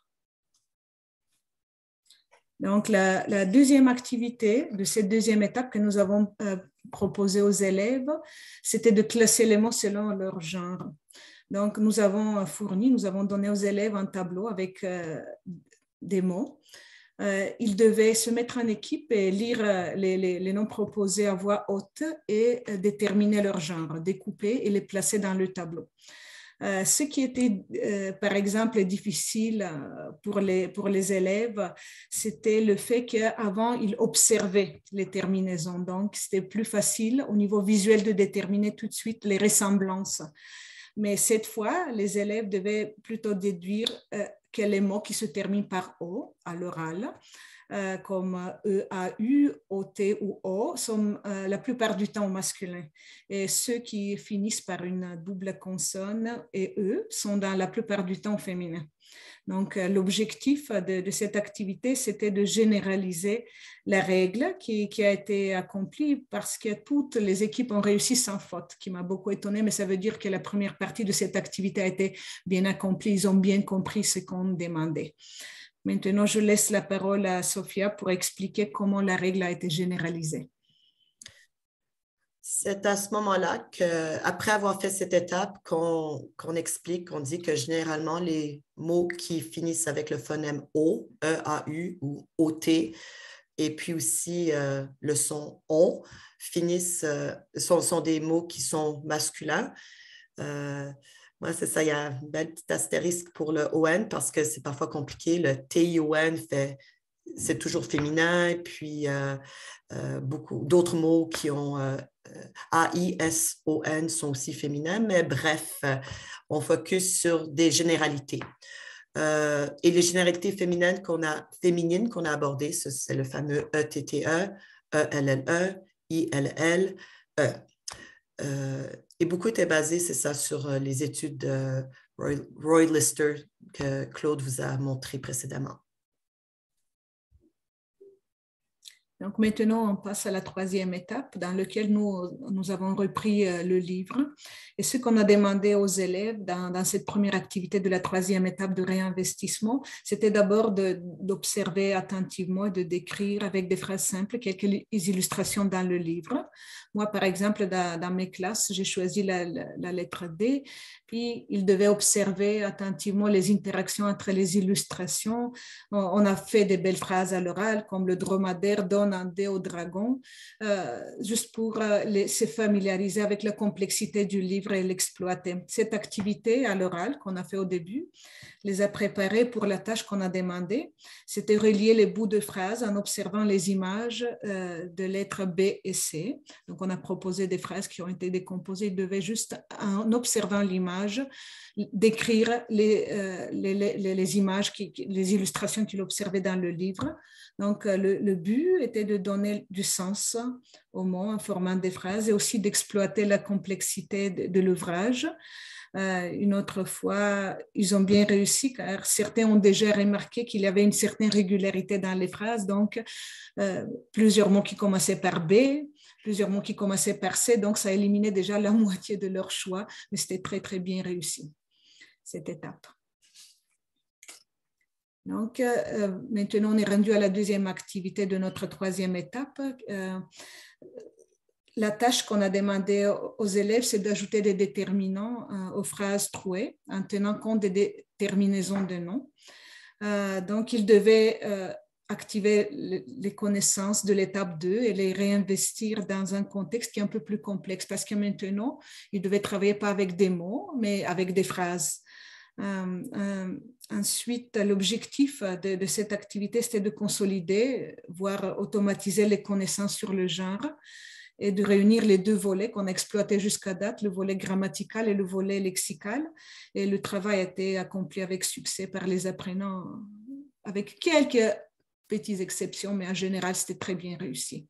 Donc, la, la deuxième activité de cette deuxième étape que nous avons euh, proposée aux élèves, c'était de classer les mots selon leur genre. Donc, nous avons fourni, nous avons donné aux élèves un tableau avec euh, des mots. Euh, ils devaient se mettre en équipe et lire euh, les, les, les noms proposés à voix haute et euh, déterminer leur genre, découper et les placer dans le tableau. Euh, ce qui était, euh, par exemple, difficile euh, pour, les, pour les élèves, c'était le fait qu'avant, ils observaient les terminaisons. Donc, c'était plus facile au niveau visuel de déterminer tout de suite les ressemblances. Mais cette fois, les élèves devaient plutôt déduire euh, que les mots qui se terminent par O à l'oral, euh, comme E, A, U, O, T ou O, sont euh, la plupart du temps au masculin. Et ceux qui finissent par une double consonne et E sont dans la plupart du temps au féminin. Donc, euh, l'objectif de, de cette activité, c'était de généraliser la règle qui, qui a été accomplie parce que toutes les équipes ont réussi sans faute, qui m'a beaucoup étonnée, mais ça veut dire que la première partie de cette activité a été bien accomplie. Ils ont bien compris ce qu'on demandait. Maintenant, je laisse la parole à Sophia pour expliquer comment la règle a été généralisée. C'est à ce moment-là qu'après avoir fait cette étape, qu'on qu'on explique, qu'on dit que généralement, les mots qui finissent avec le phonème O, E, A, U ou O, T, et puis aussi euh, le son on, finissent, euh, sont, sont des mots qui sont masculins. Euh, moi, c'est ça, il y a un bel petit astérisque pour le O N parce que c'est parfois compliqué. Le T I O N fait... c'est toujours féminin, et puis euh, euh, beaucoup d'autres mots qui ont euh, A I S O N sont aussi féminins, mais bref, euh, on focus sur des généralités. Euh, et les généralités féminines qu'on a, féminines qu'on a abordées, c'est le fameux E T T E, E L L E, I L L E. Euh, et beaucoup étaient basés, c'est ça, sur les études de Roy, Roy Lister que Claude vous a montré précédemment. Donc maintenant, on passe à la troisième étape dans laquelle nous, nous avons repris le livre. Et ce qu'on a demandé aux élèves dans, dans cette première activité de la troisième étape de réinvestissement, c'était d'abord d'observer attentivement et de décrire avec des phrases simples quelques illustrations dans le livre. Moi, par exemple, dans, dans mes classes, j'ai choisi la, la, la lettre D, puis ils devaient observer attentivement les interactions entre les illustrations. On, on a fait des belles phrases à l'oral, comme le dromadaire donne un dé au dragon, euh, juste pour euh, les, se familiariser avec la complexité du livre et l'exploiter. Cette activité à l'oral qu'on a fait au début les a préparés pour la tâche qu'on a demandée. C'était relier les bouts de phrases en observant les images euh, de lettres B et C. Donc, on a proposé des phrases qui ont été décomposées. Ils devaient juste, en observant l'image, décrire les, euh, les, les, les images, qui, les illustrations qu'ils observaient dans le livre. Donc, le, le but était était de donner du sens aux mots en formant des phrases et aussi d'exploiter la complexité de, de l'ouvrage. Euh, une autre fois, ils ont bien réussi car certains ont déjà remarqué qu'il y avait une certaine régularité dans les phrases, donc euh, plusieurs mots qui commençaient par B, plusieurs mots qui commençaient par C, donc ça éliminait déjà la moitié de leur choix, mais c'était très, très bien réussi, cette étape. Donc, euh, maintenant, on est rendu à la deuxième activité de notre troisième étape. Euh, La tâche qu'on a demandé aux élèves, c'est d'ajouter des déterminants euh, aux phrases trouées en tenant compte des déterminaisons de noms. Euh, donc, ils devaient euh, activer le, les connaissances de l'étape deux et les réinvestir dans un contexte qui est un peu plus complexe parce que maintenant, ils devaient travailler pas avec des mots, mais avec des phrases. Euh, euh, ensuite, l'objectif de, de cette activité, c'était de consolider, voire automatiser les connaissances sur le genre et de réunir les deux volets qu'on a exploités jusqu'à date, le volet grammatical et le volet lexical. Et le travail a été accompli avec succès par les apprenants, avec quelques petites exceptions, mais en général, c'était très bien réussi.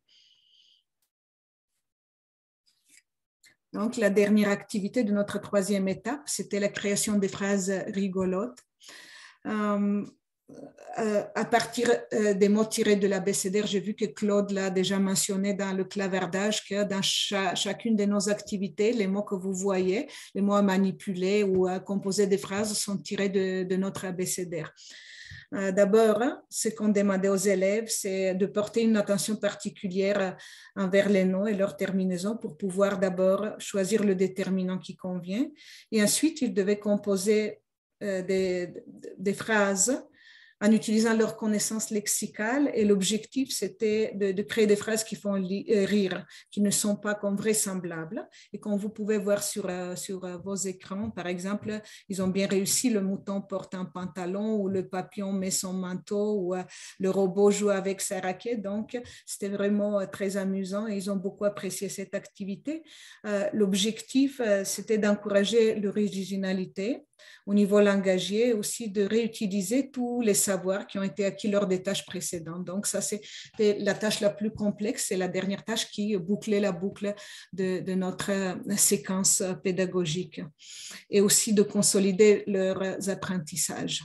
Donc, la dernière activité de notre troisième étape, c'était la création des phrases rigolotes. Euh, Euh, à partir euh, des mots tirés de l'abécédaire, j'ai vu que Claude l'a déjà mentionné dans le clavardage, que dans cha chacune de nos activités, les mots que vous voyez, les mots à manipuler ou à composer des phrases sont tirés de, de notre abécédaire. Euh, D'abord, ce qu'on demandait aux élèves, c'est de porter une attention particulière envers les noms et leurs terminaisons pour pouvoir d'abord choisir le déterminant qui convient. Et ensuite, ils devaient composer euh, des, des phrases en utilisant leurs connaissances lexicales, et l'objectif, c'était de, de créer des phrases qui font rire, qui ne sont pas comme vraisemblables. Et comme vous pouvez voir sur, euh, sur euh, vos écrans, par exemple, ils ont bien réussi, le mouton porte un pantalon, ou le papillon met son manteau, ou euh, le robot joue avec sa raquette. Donc, c'était vraiment euh, très amusant et ils ont beaucoup apprécié cette activité. Euh, l'objectif, euh, c'était d'encourager l'originalité au niveau langagier, aussi de réutiliser tous les savoirs qui ont été acquis lors des tâches précédentes. Donc, ça, c'est la tâche la plus complexe, c'est la dernière tâche qui bouclait la boucle de, de notre séquence pédagogique et aussi de consolider leurs apprentissages.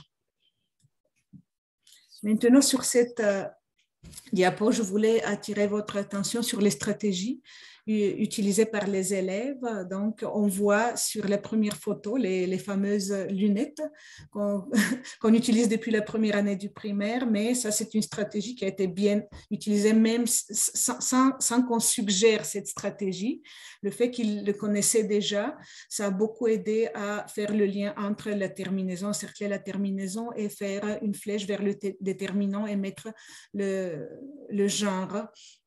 Maintenant, sur cette euh, diapo, je voulais attirer votre attention sur les stratégies utilisées par les élèves. Donc, on voit sur la première photo les, les fameuses lunettes qu'on qu'on utilise depuis la première année du primaire, mais ça, c'est une stratégie qui a été bien utilisée même sans, sans, sans qu'on suggère cette stratégie. Le fait qu'ils le connaissaient déjà, ça a beaucoup aidé à faire le lien entre la terminaison, encercler la terminaison et faire une flèche vers le déterminant et mettre le, le genre.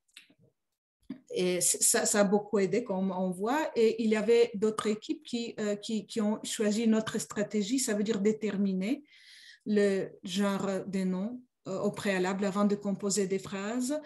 Et ça, ça a beaucoup aidé, comme on voit. Et il y avait d'autres équipes qui, euh, qui, qui ont choisi une autre stratégie, ça veut dire déterminer le genre des noms euh, au préalable avant de composer des phrases.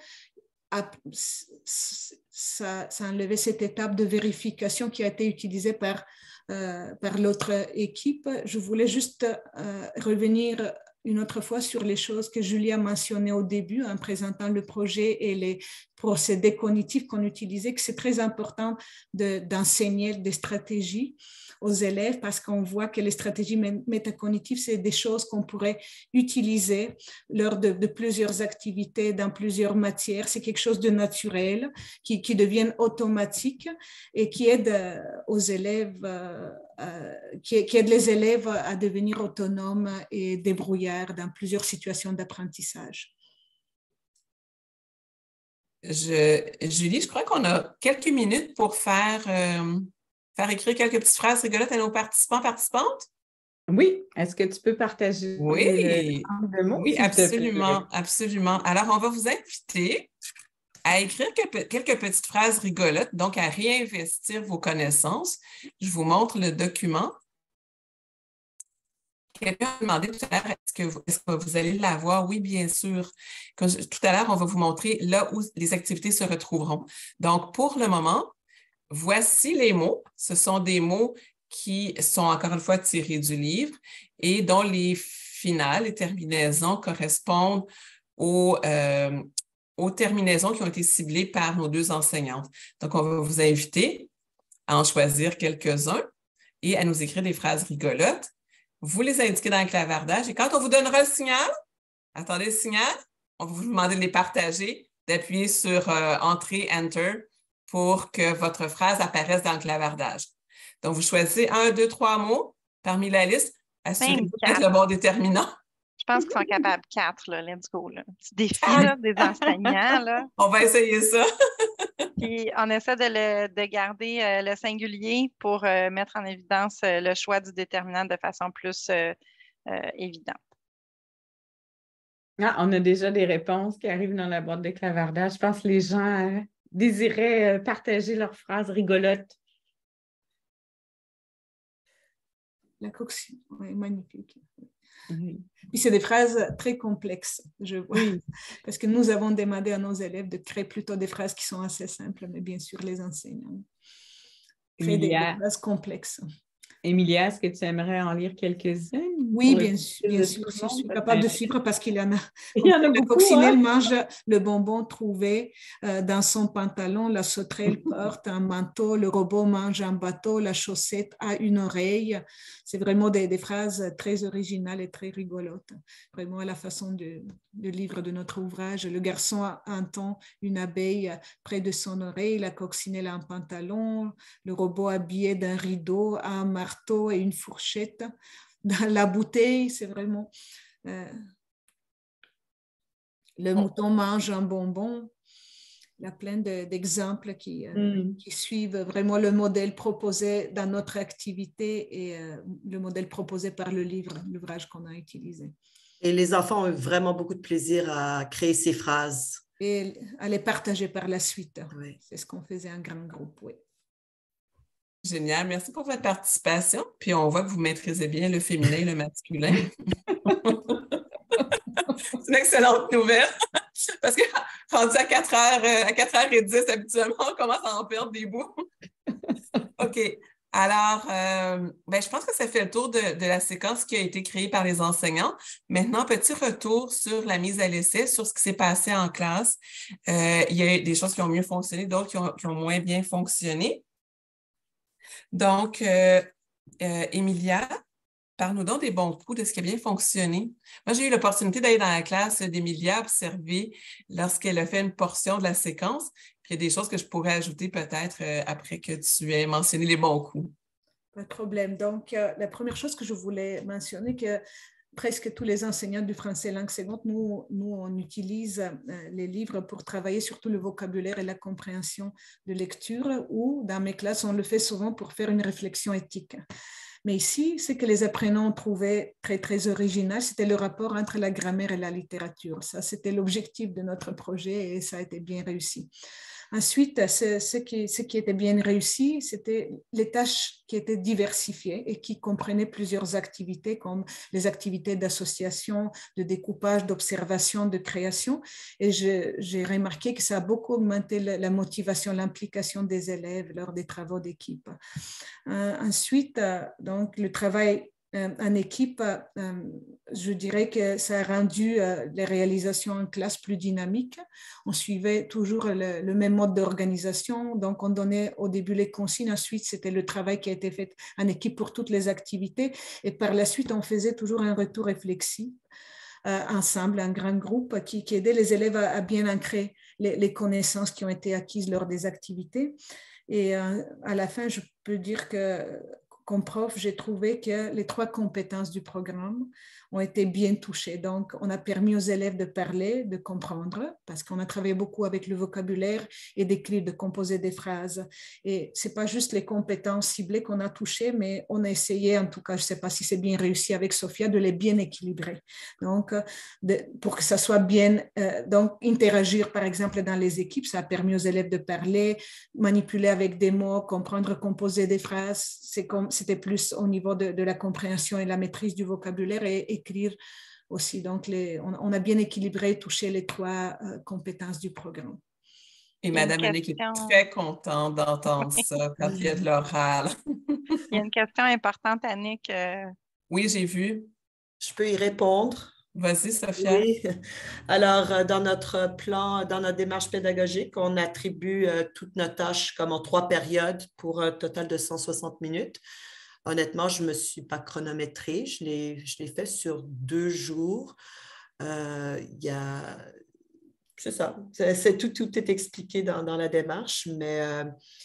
Ça, ça a enlevé cette étape de vérification qui a été utilisée par, euh, par l'autre équipe. Je voulais juste euh, revenir une autre fois sur les choses que Julie a mentionnées au début en présentant le projet et les procédés cognitifs qu'on utilisait, que c'est très important de, d'enseigner des stratégies aux élèves parce qu'on voit que les stratégies métacognitives, c'est des choses qu'on pourrait utiliser lors de, de plusieurs activités, dans plusieurs matières. C'est quelque chose de naturel qui, qui devient automatique et qui aide aux élèves, euh, euh, qui, qui aide les élèves à devenir autonomes et débrouillards dans plusieurs situations d'apprentissage. Je, Julie, je crois qu'on a quelques minutes pour faire, euh, faire écrire quelques petites phrases rigolotes à nos participants, participantes. Oui, est-ce que tu peux partager oui. le, le mot? Oui, absolument, absolument. Alors, on va vous inviter à écrire quelques, quelques petites phrases rigolotes, donc à réinvestir vos connaissances. Je vous montre le document. Quelqu'un a demandé tout à l'heure, est-ce que, vous, est-ce que vous allez l'avoir? Oui, bien sûr. Comme je, tout à l'heure, on va vous montrer là où les activités se retrouveront. Donc, pour le moment, voici les mots. Ce sont des mots qui sont encore une fois tirés du livre et dont les finales, les terminaisons correspondent aux, euh, aux terminaisons qui ont été ciblées par nos deux enseignantes. Donc, on va vous inviter à en choisir quelques-uns et à nous écrire des phrases rigolotes. Vous les indiquez dans le clavardage et quand on vous donnera le signal, attendez le signal, on va vous demander de les partager, d'appuyer sur euh, Entrée, Enter pour que votre phrase apparaisse dans le clavardage. Donc, vous choisissez un, deux, trois mots parmi la liste. Assurez-vous d'être le bon déterminant. Je pense qu'ils sont capables quatre, là. Let's go, là. Petit défi là, des enseignants, là. On va essayer ça. Puis on essaie de, le, de garder euh, le singulier pour euh, mettre en évidence euh, le choix du déterminant de façon plus euh, euh, évidente. Ah, on a déjà des réponses qui arrivent dans la boîte de clavardage. Je pense que les gens euh, désiraient euh, partager leurs phrases rigolotes. La coccinelle, oui, magnifique. Oui. Puis c'est des phrases très complexes, je vois. Oui. Parce que nous avons demandé à nos élèves de créer plutôt des phrases qui sont assez simples, mais bien sûr, les enseignants créent des, des phrases complexes. Emilia, est-ce que tu aimerais en lire quelques-unes? Oui, bien sûr, bien sûr. Je suis capable de suivre parce qu'il y en a. Il y en a beaucoup. La coccinelle hein? mange le bonbon trouvé euh, dans son pantalon, la sauterelle porte un manteau, le robot mange un bateau, la chaussette a une oreille. C'est vraiment des, des phrases très originales et très rigolotes. Vraiment à la façon de, de livre de notre ouvrage. Le garçon entend une abeille près de son oreille, la coccinelle a un pantalon, le robot habillé d'un rideau a un marteau et une fourchette. Dans la bouteille, c'est vraiment... Euh, le mouton mange un bonbon. Il y a plein de, d'exemples qui, euh, mm. qui suivent vraiment le modèle proposé dans notre activité et euh, le modèle proposé par le livre, l'ouvrage qu'on a utilisé. Et les enfants ont vraiment beaucoup de plaisir à créer ces phrases. Et à les partager par la suite. Oui. C'est ce qu'on faisait en grand groupe, oui. Génial. Merci pour votre participation. Puis on voit que vous maîtrisez bien le féminin et le masculin. C'est une excellente nouvelle. Parce que rendu à quatre heures, à quatre heures dix, habituellement, on commence à en perdre des bouts. OK. Alors, euh, ben, je pense que ça fait le tour de, de la séquence qui a été créée par les enseignants. Maintenant, petit retour sur la mise à l'essai, sur ce qui s'est passé en classe. Euh, il y a des choses qui ont mieux fonctionné, d'autres qui ont, qui ont moins bien fonctionné. Donc, euh, euh, Emilia, parle-nous donc des bons coups, de ce qui a bien fonctionné. Moi, j'ai eu l'opportunité d'aller dans la classe d'Emilia, observer lorsqu'elle a fait une portion de la séquence. Puis il y a des choses que je pourrais ajouter peut-être euh, après que tu aies mentionné les bons coups. Pas de problème. Donc, euh, la première chose que je voulais mentionner, que presque tous les enseignants du français langue seconde, nous, nous on utilise euh, les livres pour travailler surtout le vocabulaire et la compréhension de lecture, ou dans mes classes, on le fait souvent pour faire une réflexion éthique. Mais ici, ce que les apprenants trouvaient très, très original, c'était le rapport entre la grammaire et la littérature. Ça, c'était l'objectif de notre projet et ça a été bien réussi. Ensuite, ce, ce, qui, ce qui était bien réussi, c'était les tâches qui étaient diversifiées et qui comprenaient plusieurs activités, comme les activités d'association, de découpage, d'observation, de création. Et je, j'ai remarqué que ça a beaucoup augmenté la, la motivation, l'implication des élèves lors des travaux d'équipe. Euh, ensuite, euh, donc, le travail Euh, en équipe, euh, je dirais que ça a rendu euh, les réalisations en classe plus dynamiques. On suivait toujours le, le même mode d'organisation. Donc, on donnait au début les consignes. Ensuite, c'était le travail qui a été fait en équipe pour toutes les activités. Et par la suite, on faisait toujours un retour réflexif euh, ensemble, un grand groupe qui, qui aidait les élèves à, à bien ancrer les, les connaissances qui ont été acquises lors des activités. Et euh, à la fin, je peux dire que comme prof, j'ai trouvé que les trois compétences du programme ont été bien touchées. Donc, on a permis aux élèves de parler, de comprendre, parce qu'on a travaillé beaucoup avec le vocabulaire et d'écrire, de composer des phrases. Et ce n'est pas juste les compétences ciblées qu'on a touchées, mais on a essayé, en tout cas, je ne sais pas si c'est bien réussi avec Sophia, de les bien équilibrer. Donc, de, pour que ça soit bien, euh, donc interagir, par exemple, dans les équipes, ça a permis aux élèves de parler, manipuler avec des mots, comprendre, composer des phrases. C'est comme c'était plus au niveau de, de la compréhension et la maîtrise du vocabulaire et écrire aussi. Donc, les, on, on a bien équilibré et touché les trois euh, compétences du programme. Et Mme Annick est très contente d'entendre ça quand il y a de l'oral. Il y a une question importante, Annick. Euh... Oui, j'ai vu. Je peux y répondre. Vas-y, Sophia. Oui. Alors, euh, dans notre plan, dans notre démarche pédagogique, on attribue euh, toutes nos tâches comme en trois périodes pour un total de cent soixante minutes. Honnêtement, je ne me suis pas chronométrée. Je l'ai, je l'ai fait sur deux jours. Euh, il y a... C'est ça. C'est, c'est tout, tout est expliqué dans, dans la démarche, mais euh,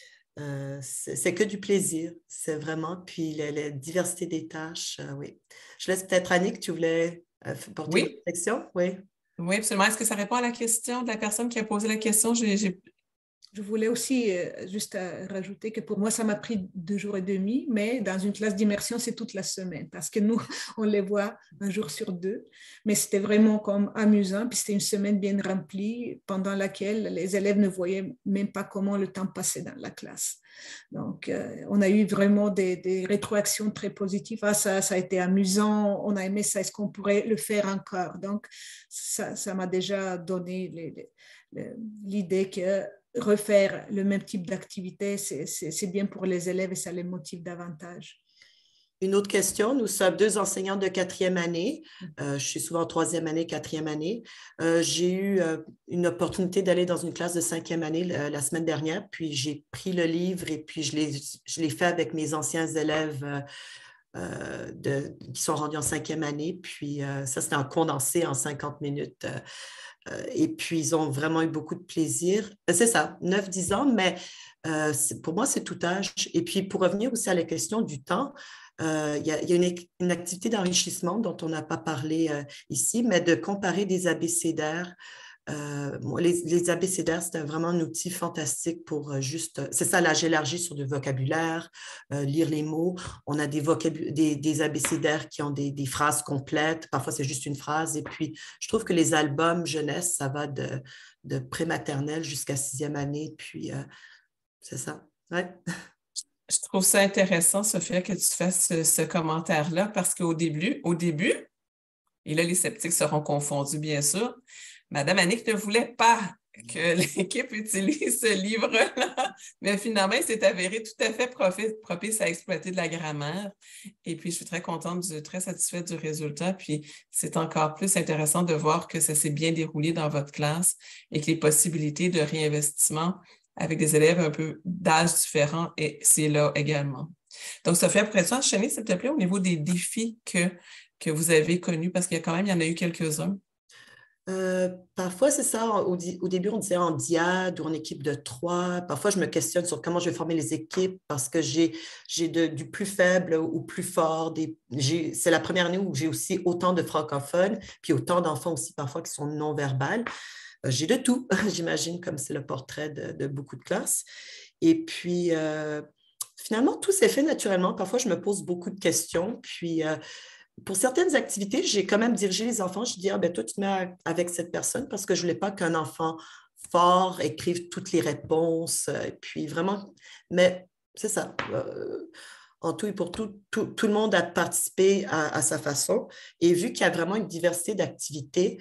euh, c'est, c'est que du plaisir. C'est vraiment, puis la, la diversité des tâches, euh, oui. Je laisse peut-être Annick, tu voulais euh, porter une Oui, réflexion? Oui. oui, absolument. Est-ce que ça répond à la question de la personne qui a posé la question? J'ai, j'ai- Je voulais aussi euh, juste euh, rajouter que pour moi, ça m'a pris deux jours et demi, mais dans une classe d'immersion, c'est toute la semaine parce que nous, on les voit un jour sur deux. Mais c'était vraiment comme amusant, puis c'était une semaine bien remplie pendant laquelle les élèves ne voyaient même pas comment le temps passait dans la classe. Donc, euh, on a eu vraiment des, des rétroactions très positives. Ah, ça, ça a été amusant, on a aimé ça, est-ce qu'on pourrait le faire encore? Donc, ça, ça m'a déjà donné les, les, l'idée que refaire le même type d'activité, c'est, c'est, c'est bien pour les élèves et ça les motive davantage. Une autre question. Nous sommes deux enseignantes de quatrième année. Euh, je suis souvent en troisième année, quatrième année. Euh, j'ai eu euh, une opportunité d'aller dans une classe de cinquième année la, la semaine dernière, puis j'ai pris le livre et puis je l'ai, je l'ai fait avec mes anciens élèves euh, euh, de, qui sont rendus en cinquième année. Puis euh, ça, c'était en condensé en cinquante minutes. Euh, euh, et puis, ils ont vraiment eu beaucoup de plaisir. Euh, C'est ça, neuf dix ans, mais euh, c'est- pour moi, c'est tout âge. Et puis, pour revenir aussi à la question du temps, euh, il y a, il y a une, une activité d'enrichissement dont on n'a pas parlé euh, ici, mais de comparer des abécédaires. Euh, moi, les, les abécédaires, c'est un- vraiment un outil fantastique pour euh, juste, euh, c'est ça, là, j'élargis sur du vocabulaire, euh, lire les mots. On a des, vocabu- des, des abécédaires qui ont des, des phrases complètes. Parfois, c'est juste une phrase. Et puis, je trouve que les albums jeunesse, ça va de, de prématernelle jusqu'à sixième année. Puis, euh, c'est ça. Ouais. je trouve ça intéressant, Sophia, que tu fasses ce, ce commentaire-là parce qu'au début, au début, et là, les sceptiques seront confondus, bien sûr, Madame Annick ne voulait pas que l'équipe utilise ce livre-là, mais finalement, il s'est avéré tout à fait profi- propice à exploiter de la grammaire. Et puis, je suis très contente, du, très satisfaite du résultat. Puis, c'est encore plus intéressant de voir que ça s'est bien déroulé dans votre classe et que les possibilités de réinvestissement avec des élèves un peu d'âge différents, et c'est là également. Donc, Sophia, pourrais-tu enchaîner, s'il te plaît, au niveau des défis que, que vous avez connus, parce qu'il y a quand même, il y en a eu quelques-uns. Euh, parfois, c'est ça. Au, di- au début, on disait en diade ou en équipe de trois. Parfois, je me questionne sur comment je vais former les équipes parce que j'ai, j'ai de- du plus faible ou plus fort. Des, j'ai, c'est la première année où j'ai aussi autant de francophones, puis autant d'enfants aussi parfois qui sont non-verbales. Euh, j'ai de tout, j'imagine, comme c'est le portrait de, de beaucoup de classes. Et puis, euh, finalement, tout s'est fait naturellement. Parfois, je me pose beaucoup de questions. Puis, euh, pour certaines activités, j'ai quand même dirigé les enfants. Je dis, ah, ben, toi, tu te mets avec cette personne parce que je ne voulais pas qu'un enfant fort écrive toutes les réponses. euh, Et puis vraiment, mais c'est ça. Euh, en tout et pour tout, tout, tout le monde a participé à, à sa façon. Et vu qu'il y a vraiment une diversité d'activités,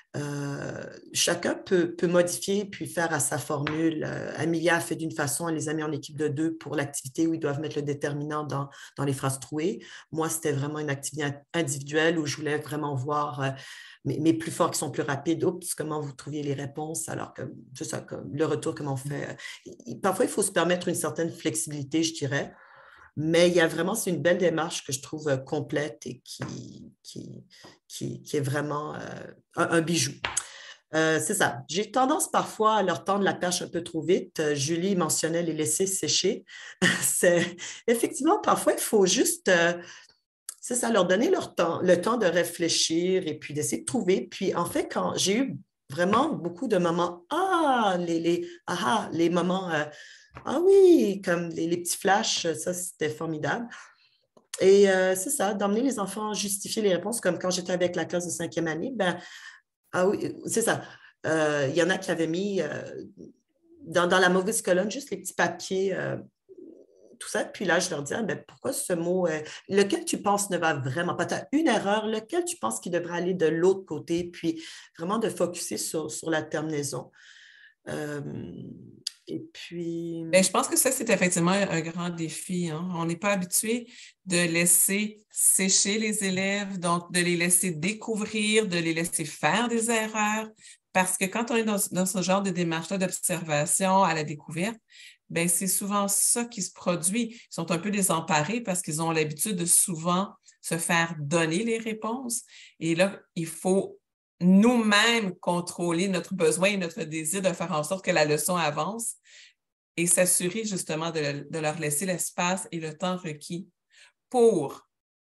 euh, chacun peut, peut modifier puis faire à sa formule. Euh, Amelia a fait d'une façon, elle les a mis en équipe de deux pour l'activité où ils doivent mettre le déterminant dans, dans les phrases trouées. Moi, c'était vraiment une activité individuelle où je voulais vraiment voir euh, mes, mes plus forts qui sont plus rapides. Oups, comment vous trouviez les réponses, alors que c'est ça, comme le retour, comment on fait. Parfois, il faut se permettre une certaine flexibilité, je dirais. Mais il y a vraiment, c'est une belle démarche que je trouve euh, complète et qui, qui, qui, qui est vraiment euh, un, un bijou. Euh, c'est ça. J'ai tendance parfois à leur tendre la perche un peu trop vite. Euh, Julie mentionnait les laisser sécher. C'est, effectivement, parfois, il faut juste, euh, c'est ça, leur donner leur temps, le temps de réfléchir et puis d'essayer de trouver. Puis, en fait, quand j'ai eu vraiment beaucoup de moments, ah, les, les, ah, ah, les moments, euh, ah oui, comme les, les petits flashs, ça, c'était formidable. Et euh, c'est ça, d'emmener les enfants justifier les réponses, comme quand j'étais avec la classe de cinquième année, ben, ah oui, c'est ça. Euh, Il y en a qui avaient mis euh, dans, dans la mauvaise colonne juste les petits papiers, euh, tout ça. Puis là, je leur disais, ah, ben, pourquoi ce mot, euh, lequel tu penses ne va vraiment pas? Tu as une erreur, lequel tu penses qu'il devrait aller de l'autre côté? Puis vraiment de focuser sur, sur la terminaison. Euh, et puis... Bien, je pense que ça, c'est effectivement un grand défi, hein. On n'est pas habitué de laisser sécher les élèves, donc de les laisser découvrir, de les laisser faire des erreurs, parce que quand on est dans, dans ce genre de démarche-là d'observation à la découverte, bien, c'est souvent ça qui se produit. Ils sont un peu désemparés parce qu'ils ont l'habitude de souvent se faire donner les réponses. Et là, il faut nous-mêmes contrôler notre besoin et notre désir de faire en sorte que la leçon avance et s'assurer justement de, de leur laisser l'espace et le temps requis pour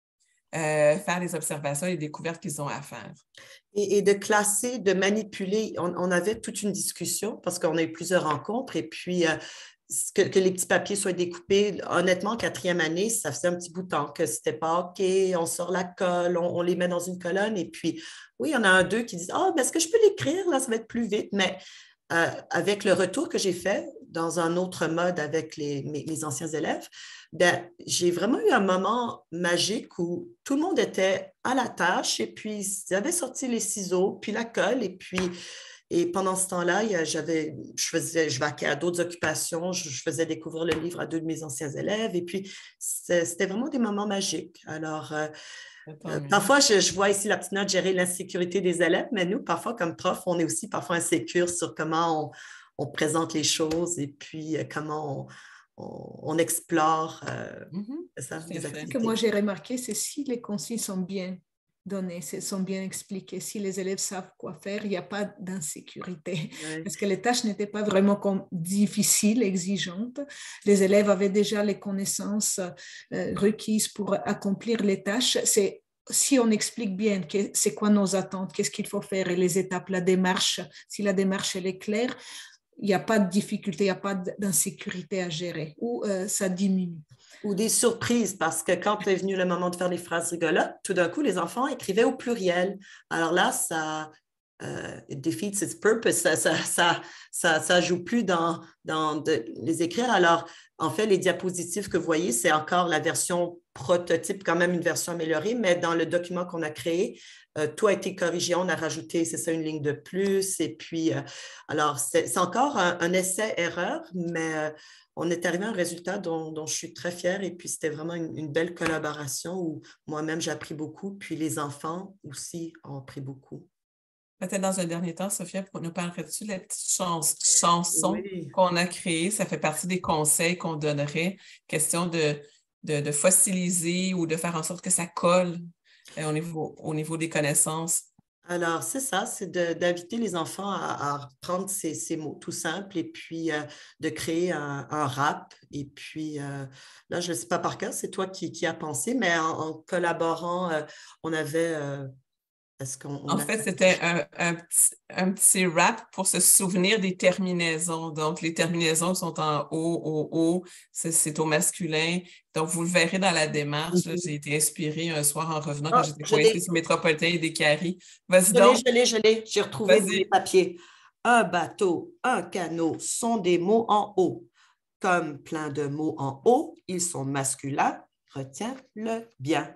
euh, faire les observations et les découvertes qu'ils ont à faire. Et, et de classer, de manipuler. On, on avait toute une discussion parce qu'on a eu plusieurs rencontres et puis euh, que, que les petits papiers soient découpés. Honnêtement, quatrième année, ça faisait un petit bout de temps que c'était pas OK, on sort la colle, on, on les met dans une colonne et puis, oui, il y en a un, deux qui disent « Ah, oh, ben, est-ce que je peux l'écrire? Là, ça va être plus vite. » Mais euh, avec le retour que j'ai fait dans un autre mode avec les, mes, mes anciens élèves, ben, j'ai vraiment eu un moment magique où tout le monde était à la tâche et puis ils avaient sorti les ciseaux, puis la colle et puis... Et pendant ce temps-là, j'avais, je, faisais, je vaquais à d'autres occupations, je, je faisais découvrir le livre à deux de mes anciens élèves et puis c'était vraiment des moments magiques. Alors, euh, euh, parfois, je, je vois ici la petite note gérer l'insécurité des élèves, mais nous, parfois, comme prof, on est aussi parfois insécure sur comment on, on présente les choses et puis euh, comment on, on, on explore euh, mm-hmm. ça, les activités. Ce que moi, j'ai remarqué, c'est si les consignes sont bien données, sont bien expliquées. Si les élèves savent quoi faire, il n'y a pas d'insécurité. Oui. Parce que les tâches n'étaient pas vraiment comme difficiles, exigeantes. Les élèves avaient déjà les connaissances euh, requises pour accomplir les tâches. C'est si on explique bien que, c'est quoi nos attentes, qu'est-ce qu'il faut faire et les étapes, la démarche, si la démarche elle est claire, il n'y a pas de difficulté, il n'y a pas d'insécurité à gérer ou euh, ça diminue. Ou des surprises, parce que quand est venu le moment de faire les phrases rigolotes, tout d'un coup, les enfants écrivaient au pluriel. Alors là, ça euh, it defeats its purpose, ça ça, ça, ça, ça joue plus dans, dans de les écrire. Alors, en fait, les diapositives que vous voyez, c'est encore la version prototype, quand même une version améliorée, mais dans le document qu'on a créé, euh, tout a été corrigé, on a rajouté, c'est ça, une ligne de plus. Et puis, euh, alors, c'est encore un, un essai-erreur, mais... Euh, on est arrivé à un résultat dont, dont je suis très fière et puis c'était vraiment une, une belle collaboration où moi-même j'ai appris beaucoup, puis les enfants aussi ont appris beaucoup. Peut-être dans un dernier temps, Sophia, nous parlerais-tu de la petite chans- chanson oui. qu'on a créée? Ça fait partie des conseils qu'on donnerait, question de, de, de fossiliser ou de faire en sorte que ça colle euh, au, niveau, au niveau des connaissances. Alors, c'est ça, c'est de, d'inviter les enfants à, à prendre ces, ces mots tout simples et puis euh, de créer un, un rap. Et puis, euh, là, je ne sais pas par cœur, c'est toi qui, qui as pensé, mais en, en collaborant, euh, on avait... Euh, est-ce qu'on, on en a... fait, c'était un, un, petit, un petit rap pour se souvenir des terminaisons. Donc, les terminaisons sont en O, O, O, c'est, c'est au masculin. Donc, vous le verrez dans la démarche. Mm-hmm. Là, j'ai été inspirée un soir en revenant oh, quand j'étais coincée sur Métropolitain et des Caries. Vas-y je donc. L'ai, je l'ai, je l'ai. J'ai retrouvé les papiers. Un bateau, un canot sont des mots en haut. Comme plein de mots en haut, ils sont masculins. Retiens-le bien.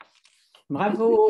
Bravo!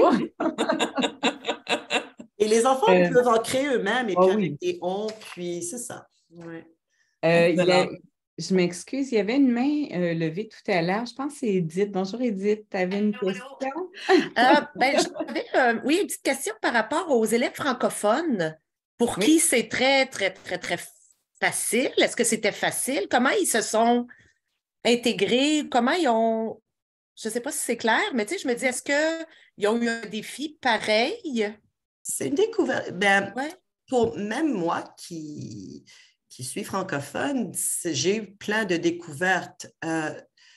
Et les enfants euh, peuvent en créer eux-mêmes et oh puis avec oui. des on, puis c'est ça. Ouais. Euh, il y a, je m'excuse, il y avait une main euh, levée tout à l'heure. Je pense que c'est Edith. Bonjour Edith, tu avais une question? euh, ben, j'avais euh, oui, une petite question par rapport aux élèves francophones pour oui. qui c'est très, très, très, très facile. Est-ce que c'était facile? Comment ils se sont intégrés? Comment ils ont... Je ne sais pas si c'est clair, mais tu sais, je me dis, est-ce qu'ils ont eu un défi pareil? C'est une découverte. Ben, ouais. Pour même moi qui, qui suis francophone, j'ai eu plein de découvertes. Euh,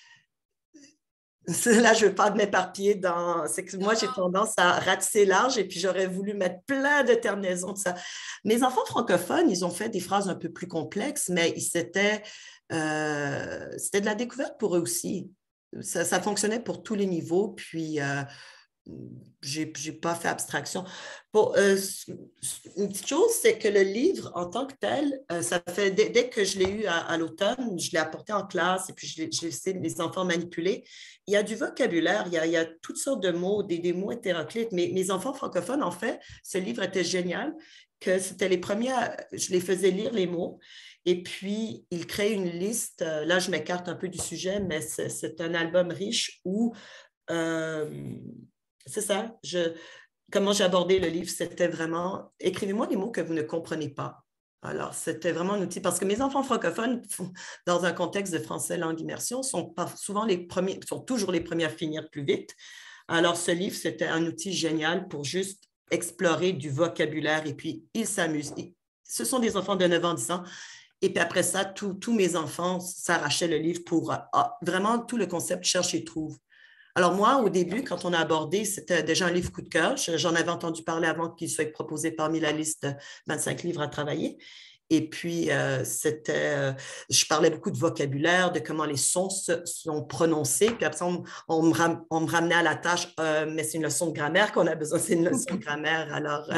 là, je ne veux pas m'éparpiller dans... C'est que moi, j'ai tendance à ratisser large et puis j'aurais voulu mettre plein de terminaisons de ça. Mes enfants francophones, ils ont fait des phrases un peu plus complexes, mais c'était, euh, c'était de la découverte pour eux aussi. Ça, ça fonctionnait pour tous les niveaux, puis euh, je n'ai pas fait abstraction. Pour, euh, une petite chose, c'est que le livre, en tant que tel, euh, ça fait, dès, dès que je l'ai eu à, à l'automne, je l'ai apporté en classe et puis je l'ai, j'ai laissé les enfants manipuler. Il y a du vocabulaire, il y a, il y a toutes sortes de mots, des, des mots hétéroclites. Mais mes enfants francophones, en fait, ce livre était génial. que c'était les premiers, à, je les faisais lire les mots, et puis ils créaient une liste. Là, je m'écarte un peu du sujet, mais c'est, c'est un album riche où, euh, c'est ça, je, comment j'ai abordé le livre, c'était vraiment, écrivez-moi les mots que vous ne comprenez pas. Alors, c'était vraiment un outil, parce que mes enfants francophones, dans un contexte de français langue immersion, sont pas souvent les premiers, sont toujours les premiers à finir plus vite. Alors, ce livre, c'était un outil génial pour juste explorer du vocabulaire, et puis ils s'amusent. Ce sont des enfants de neuf ans, dix ans, et puis après ça, tous tous mes enfants s'arrachaient le livre pour ah, vraiment tout le concept cherche et trouve. Alors moi, au début, quand on a abordé, c'était déjà un livre coup de cœur. J'en avais entendu parler avant qu'il soit proposé parmi la liste de vingt-cinq livres à travailler. Et puis, euh, c'était, euh, je parlais beaucoup de vocabulaire, de comment les sons se, sont prononcés. Puis après, on, on, me, ram, on me ramenait à la tâche, euh, mais c'est une leçon de grammaire qu'on a besoin, c'est une leçon de grammaire. Alors,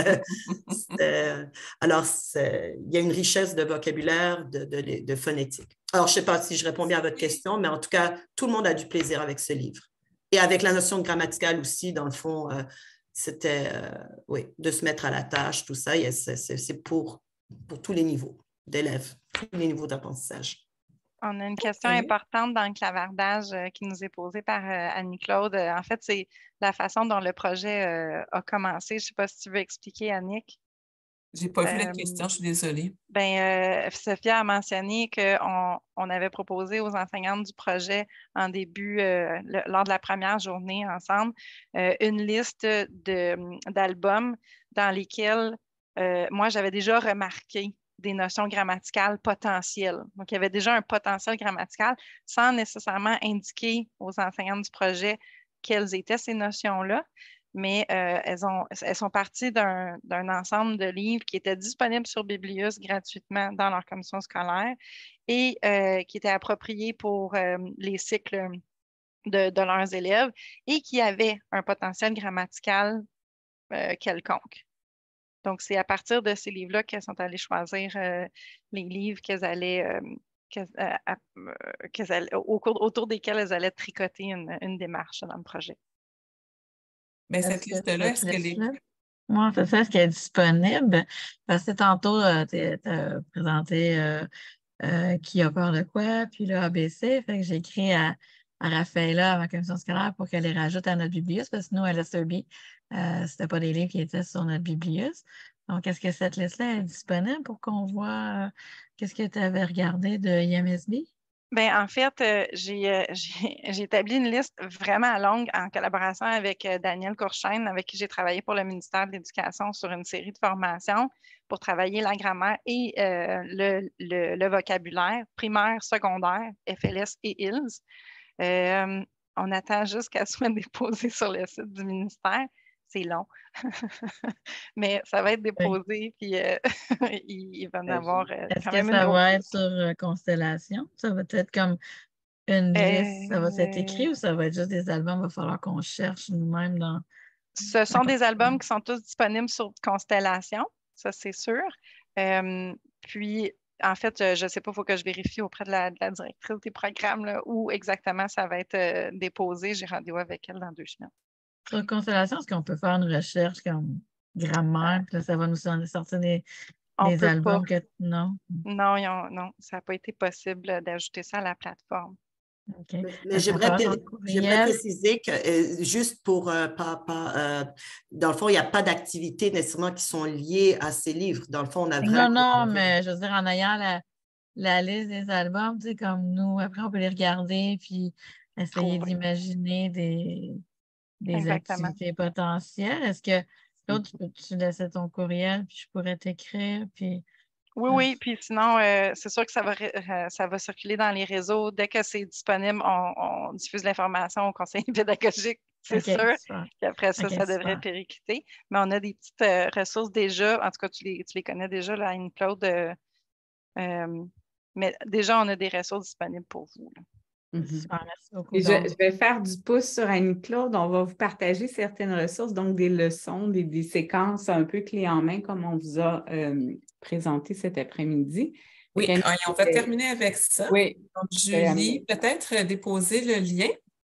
euh, alors il y a une richesse de vocabulaire, de, de, de phonétique. Alors, je ne sais pas si je réponds bien à votre question, mais en tout cas, tout le monde a du plaisir avec ce livre. Et avec la notion de grammaticale aussi, dans le fond, euh, c'était, euh, oui, de se mettre à la tâche, tout ça, c'est, c'est, c'est pour, pour tous les niveaux d'élèves, tous les niveaux d'apprentissage. On a une question okay. importante dans le clavardage euh, qui nous est posée par euh, Annie-Claude. Euh, en fait, c'est la façon dont le projet euh, a commencé. Je ne sais pas si tu veux expliquer, Annick. Je n'ai pas vu euh, la question, je suis désolée. Ben, euh, Sophia a mentionné qu'on on avait proposé aux enseignantes du projet en début, euh, le, lors de la première journée ensemble, euh, une liste de, d'albums dans lesquels euh, moi, j'avais déjà remarqué des notions grammaticales potentielles. Donc, il y avait déjà un potentiel grammatical sans nécessairement indiquer aux enseignantes du projet quelles étaient ces notions-là. Mais euh, elles, ont, elles sont parties d'un, d'un ensemble de livres qui étaient disponibles sur Biblius gratuitement dans leur commission scolaire et euh, qui étaient appropriés pour euh, les cycles de, de leurs élèves et qui avaient un potentiel grammatical euh, quelconque. Donc, c'est à partir de ces livres-là qu'elles sont allées choisir euh, les livres qu'elles allaient, euh, qu'elles, euh, euh, qu'elles allaient au cours, autour desquels elles allaient tricoter une, une démarche dans le projet. Mais cette liste-là, est-ce qu'elle est... Oui, c'est ça, est-ce qu'elle est disponible? Parce que tantôt, euh, tu as présenté euh, euh, qui a peur de quoi, puis le A B C. Fait que j'ai écrit à, à Raphaëla, à ma commission scolaire, pour qu'elle les rajoute à notre Biblius, parce que nous, à l'S E B, euh, c'était pas des livres qui étaient sur notre Biblius. Donc, est-ce que cette liste-là est disponible pour qu'on voit euh, qu'est-ce que tu avais regardé de I M S B? Bien, en fait, euh, j'ai, euh, j'ai, j'ai établi une liste vraiment longue en collaboration avec euh, Daniel Courchaine, avec qui j'ai travaillé pour le ministère de l'Éducation sur une série de formations pour travailler la grammaire et euh, le, le, le vocabulaire primaire, secondaire, F L S et I L S. Euh, on attend juste qu'elle soit déposée sur le site du ministère. C'est long, mais ça va être déposé, puis euh, il, il va en avoir euh, Est-ce quand que même ça une va être sur euh, Constellation? Ça va être comme une liste, euh, ça va être écrit ou ça va être juste des albums? Il va falloir qu'on cherche nous-mêmes dans... Ce sont des albums qui sont tous disponibles sur Constellation, ça c'est sûr. Euh, puis, en fait, je ne sais pas, il faut que je vérifie auprès de la, de la directrice des programmes là, où exactement ça va être euh, déposé. J'ai rendez-vous avec elle dans deux semaines. Sur Constellation, est-ce qu'on peut faire une recherche comme grammaire, puis là, ça va nous sortir des, des albums que... Non? Non, ont, non, ça n'a pas été possible d'ajouter ça à la plateforme. Okay. Mais, mais j'aimerais, j'aimerais préciser que euh, juste pour, euh, pas, pas, euh, dans le fond, il n'y a pas d'activités nécessairement qui sont liées à ces livres. Dans le fond, on a vraiment... Non, non, mais je veux dire, en ayant la, la liste des albums, tu sais, comme nous, après, on peut les regarder puis essayer Trouver. d'imaginer des... des Exactement. activités potentielles. Est-ce que l'autre, tu peux-tu laisser ton courriel, puis je pourrais t'écrire, puis... Oui, oui, puis sinon, euh, c'est sûr que ça va, euh, ça va circuler dans les réseaux. Dès que c'est disponible, on, on diffuse l'information au conseil pédagogique, c'est okay, sûr. Super. Puis après ça, okay, ça devrait super. péricliter. Mais on a des petites euh, ressources déjà. En tout cas, tu les, tu les connais déjà, là, Annie-Claude. Euh, euh, mais déjà, on a des ressources disponibles pour vous, là. Mm-hmm. Super, merci beaucoup. Je, je vais faire du pouce sur Annie-Claude. On va vous partager certaines ressources, donc des leçons, des, des séquences un peu clés en main, comme on vous a euh, présenté cet après-midi. Oui, et on va terminer avec ça. Oui. Donc, Julie, peut-être déposer le lien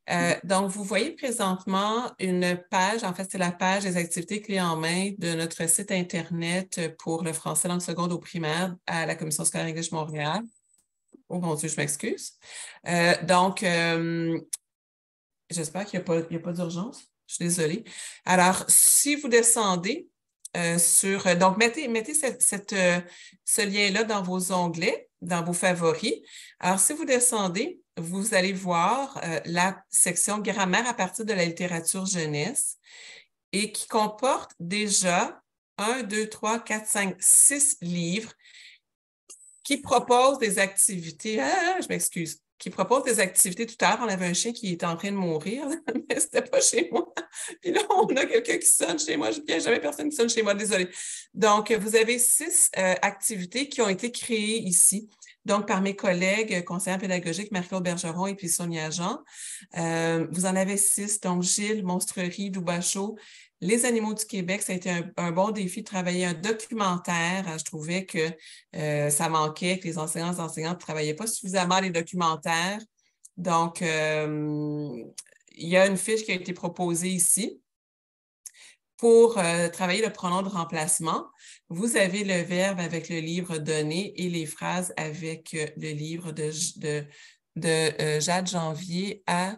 Euh, donc, vous voyez présentement une page, en fait, c'est la page des activités clés en main de notre site Internet pour le français langue seconde au primaire à la Commission scolaire English Montréal. Oh mon Dieu, je m'excuse. Euh, donc, euh, j'espère qu'il n'y a pas, il y a pas d'urgence. Je suis désolée. Alors, si vous descendez euh, sur... Donc, mettez, mettez cette, cette, euh, ce lien-là dans vos onglets, dans vos favoris. Alors, si vous descendez, vous allez voir euh, la section grammaire à partir de la littérature jeunesse et qui comporte déjà un, deux, trois, quatre, cinq, six livres qui proposent des activités. Ah, je m'excuse. Qui propose des activités. Tout à l'heure, on avait un chien qui était en train de mourir, mais c'était pas chez moi. Puis là, on a quelqu'un qui sonne chez moi. Il n'y a jamais personne qui sonne chez moi, désolée. Donc, vous avez six euh, activités qui ont été créées ici, donc par mes collègues conseillers pédagogiques, Marie-Claude Bergeron et puis Sonia Jean. Euh, vous en avez six, donc Gilles, Monstrerie, Loubachot, Les animaux du Québec. Ça a été un, un bon défi de travailler un documentaire. Je trouvais que euh, ça manquait, que les enseignants et enseignantes ne travaillaient pas suffisamment les documentaires. Donc, euh, il y a une fiche qui a été proposée ici. Pour euh, travailler le pronom de remplacement, vous avez le verbe avec le livre donné et les phrases avec euh, le livre de, de, de euh, Jade Janvier à...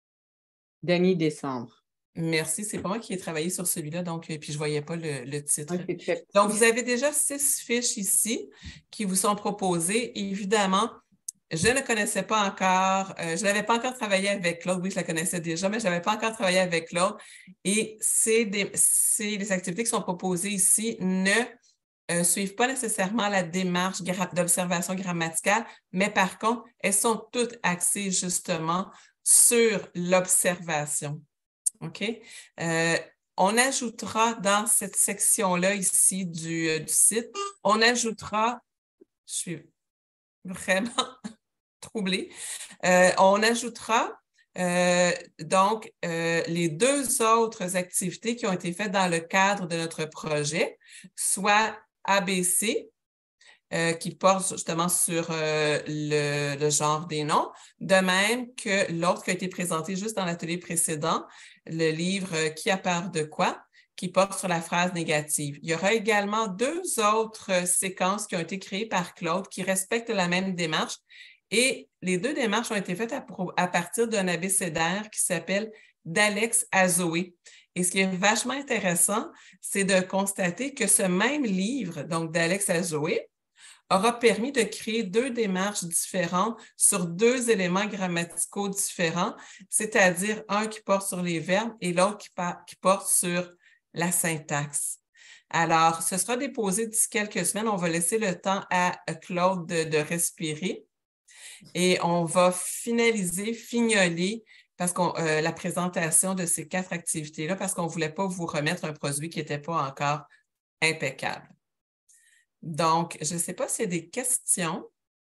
Denis Décembre. Merci, c'est pas moi qui ai travaillé sur celui-là, donc, et puis je ne voyais pas le, le titre. Okay, donc, vous avez déjà six fiches ici qui vous sont proposées. Évidemment, je ne connaissais pas encore, euh, je n'avais pas encore travaillé avec Claude. Oui, je la connaissais déjà, mais je n'avais pas encore travaillé avec Claude. Et c'est des, c'est les activités qui sont proposées ici ne euh, suivent pas nécessairement la démarche gra- d'observation grammaticale, mais par contre, elles sont toutes axées justement sur l'observation. OK? Euh, on ajoutera dans cette section-là ici du, euh, du site, on ajoutera, je suis vraiment troublée, euh, on ajoutera euh, donc euh, les deux autres activités qui ont été faites dans le cadre de notre projet, soit A B C, Euh, qui porte justement sur euh, le, le genre des noms, de même que l'autre qui a été présenté juste dans l'atelier précédent, le livre euh, Qui a peur de quoi, qui porte sur la phrase négative. Il y aura également deux autres euh, séquences qui ont été créées par Claude qui respectent la même démarche et les deux démarches ont été faites à, à partir d'un abécédaire qui s'appelle d'Alex à Zoé. Et ce qui est vachement intéressant, c'est de constater que ce même livre, donc d'Alex à Zoé, aura permis de créer deux démarches différentes sur deux éléments grammaticaux différents, c'est-à-dire un qui porte sur les verbes et l'autre qui, qui porte sur la syntaxe. Alors, ce sera déposé d'ici quelques semaines. On va laisser le temps à Claude de, de respirer et on va finaliser, fignoler parce qu'on, euh, la présentation de ces quatre activités-là parce qu'on ne voulait pas vous remettre un produit qui n'était pas encore impeccable. Donc, je ne sais pas s'il y a des questions.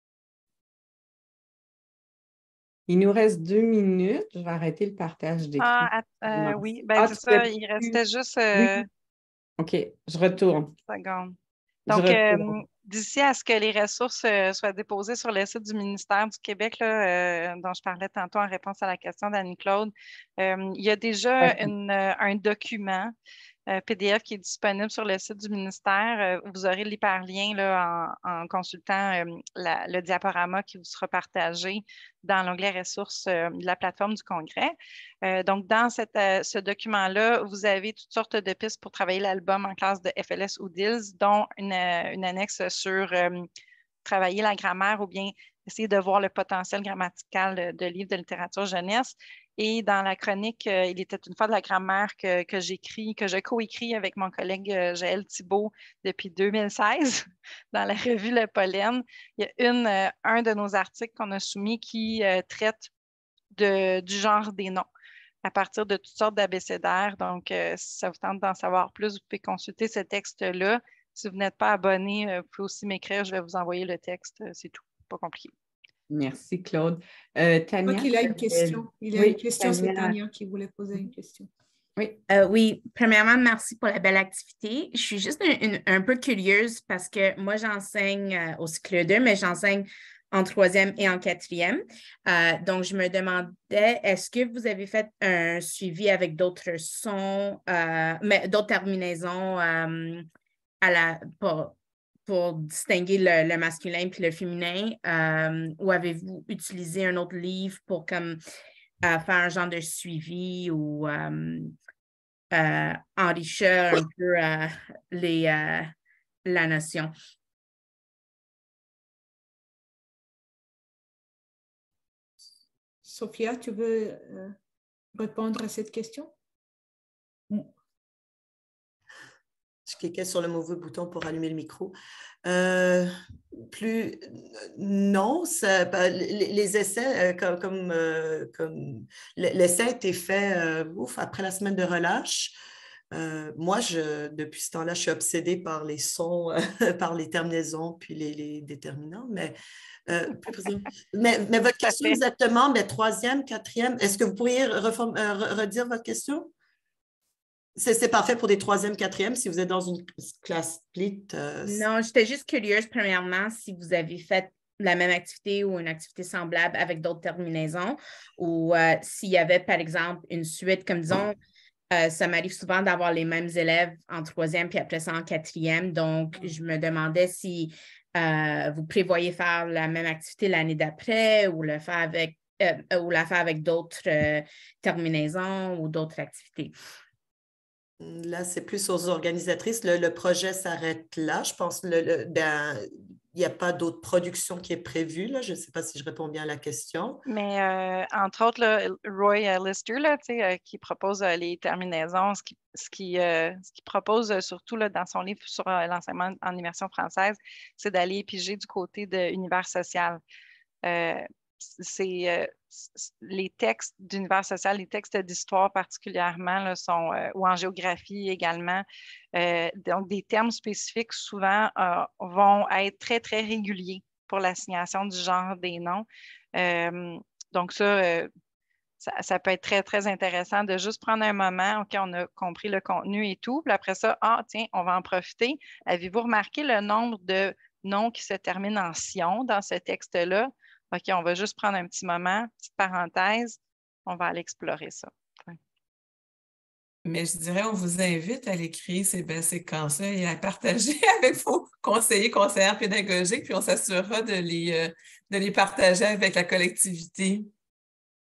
Il nous reste deux minutes. Je vais arrêter le partage d'écran. Ah, euh, oui, ben ah, c'est ça. Il restait juste... Euh... Oui. OK, je retourne. Une seconde. Donc, euh, d'ici à ce que les ressources euh, soient déposées sur le site du ministère du Québec, là, euh, dont je parlais tantôt en réponse à la question d'Annie-Claude, euh, il y a déjà okay. une, euh, un document Euh, P D F qui est disponible sur le site du ministère. Euh, vous aurez l'hyperlien là, en, en consultant euh, la, le diaporama qui vous sera partagé dans l'onglet ressources euh, de la plateforme du Congrès. Euh, donc, dans cette, euh, ce document-là, vous avez toutes sortes de pistes pour travailler l'album en classe de F L S ou D I L S, dont une, une annexe sur euh, travailler la grammaire ou bien essayer de voir le potentiel grammatical de, de livres de littérature jeunesse. Et dans la chronique euh, « Il était une fois de la grammaire » que, que j'écris, que je co-écris avec mon collègue euh, Jaël Thibault depuis deux mille seize dans la revue Le Pollen, il y a une, euh, un de nos articles qu'on a soumis qui euh, traite de, du genre des noms à partir de toutes sortes d'abécédaires. Donc, euh, si ça vous tente d'en savoir plus, vous pouvez consulter ce texte-là. Si vous n'êtes pas abonné, euh, vous pouvez aussi m'écrire, je vais vous envoyer le texte, c'est tout, pas compliqué. Merci, Claude. Euh, Tania? Je crois qu'il a une question. Il a oui, une question, c'est Tania qui voulait poser une question. Oui. Euh, oui, premièrement, merci pour la belle activité. Je suis juste un, un, un peu curieuse parce que moi, j'enseigne euh, au cycle deux, mais j'enseigne en troisième et en quatrième. Euh, donc, je me demandais, est-ce que vous avez fait un suivi avec d'autres sons, euh, mais d'autres terminaisons euh, à la, pour, pour distinguer le, le masculin puis le féminin, euh, ou avez-vous utilisé un autre livre pour comme euh, faire un genre de suivi ou euh, euh, enrichir un peu euh, les, euh, la notion? Sophia, tu veux euh, répondre à cette question? Je cliquais sur le mauvais bouton pour allumer le micro. Euh, plus, non, ça, les, les essais, euh, comme, comme, euh, comme l'essai a été fait euh, ouf, après la semaine de relâche. Euh, moi, je, depuis ce temps-là, je suis obsédée par les sons, euh, par les terminaisons, puis les, les déterminants, mais, euh, mais, mais votre question exactement, mais troisième, quatrième, est-ce que vous pourriez reform, euh, redire votre question? C'est parfait pour des troisième, quatrième, si vous êtes dans une classe split. Euh... Non, j'étais juste curieuse, premièrement, si vous avez fait la même activité ou une activité semblable avec d'autres terminaisons, ou euh, s'il y avait, par exemple, une suite, comme disons, euh, ça m'arrive souvent d'avoir les mêmes élèves en troisième, puis après ça en quatrième. Donc, je me demandais si euh, vous prévoyez faire la même activité l'année d'après ou le faire avec euh, ou la faire avec d'autres euh, terminaisons ou d'autres activités. Là, c'est plus aux organisatrices. Le, le projet s'arrête là. Je pense qu'il n'y a pas d'autre production qui est prévue. Là. Je ne sais pas si je réponds bien à la question. Mais euh, entre autres, là, Roy Lister, là, euh, qui propose euh, les terminaisons, ce qui, ce qui, euh, ce qui propose euh, surtout là, dans son livre sur euh, l'enseignement en immersion française, c'est d'aller piger du côté de l'univers social. Euh, c'est euh, les textes d'univers social, les textes d'histoire particulièrement là, sont, euh, ou en géographie également. Euh, donc, des termes spécifiques souvent euh, vont être très, très réguliers pour l'assignation du genre des noms. Euh, donc, ça, euh, ça, ça peut être très, très intéressant de juste prendre un moment, OK, on a compris le contenu et tout, puis après ça, ah, tiens, on va en profiter. Avez-vous remarqué le nombre de noms qui se terminent en sion dans ce texte-là? OK, on va juste prendre un petit moment, petite parenthèse, on va aller explorer ça. Ouais. Mais je dirais, on vous invite à aller créer ces belles séquences-là et à partager avec vos conseillers, conseillères pédagogiques, puis on s'assurera de les, euh, de les partager avec la collectivité.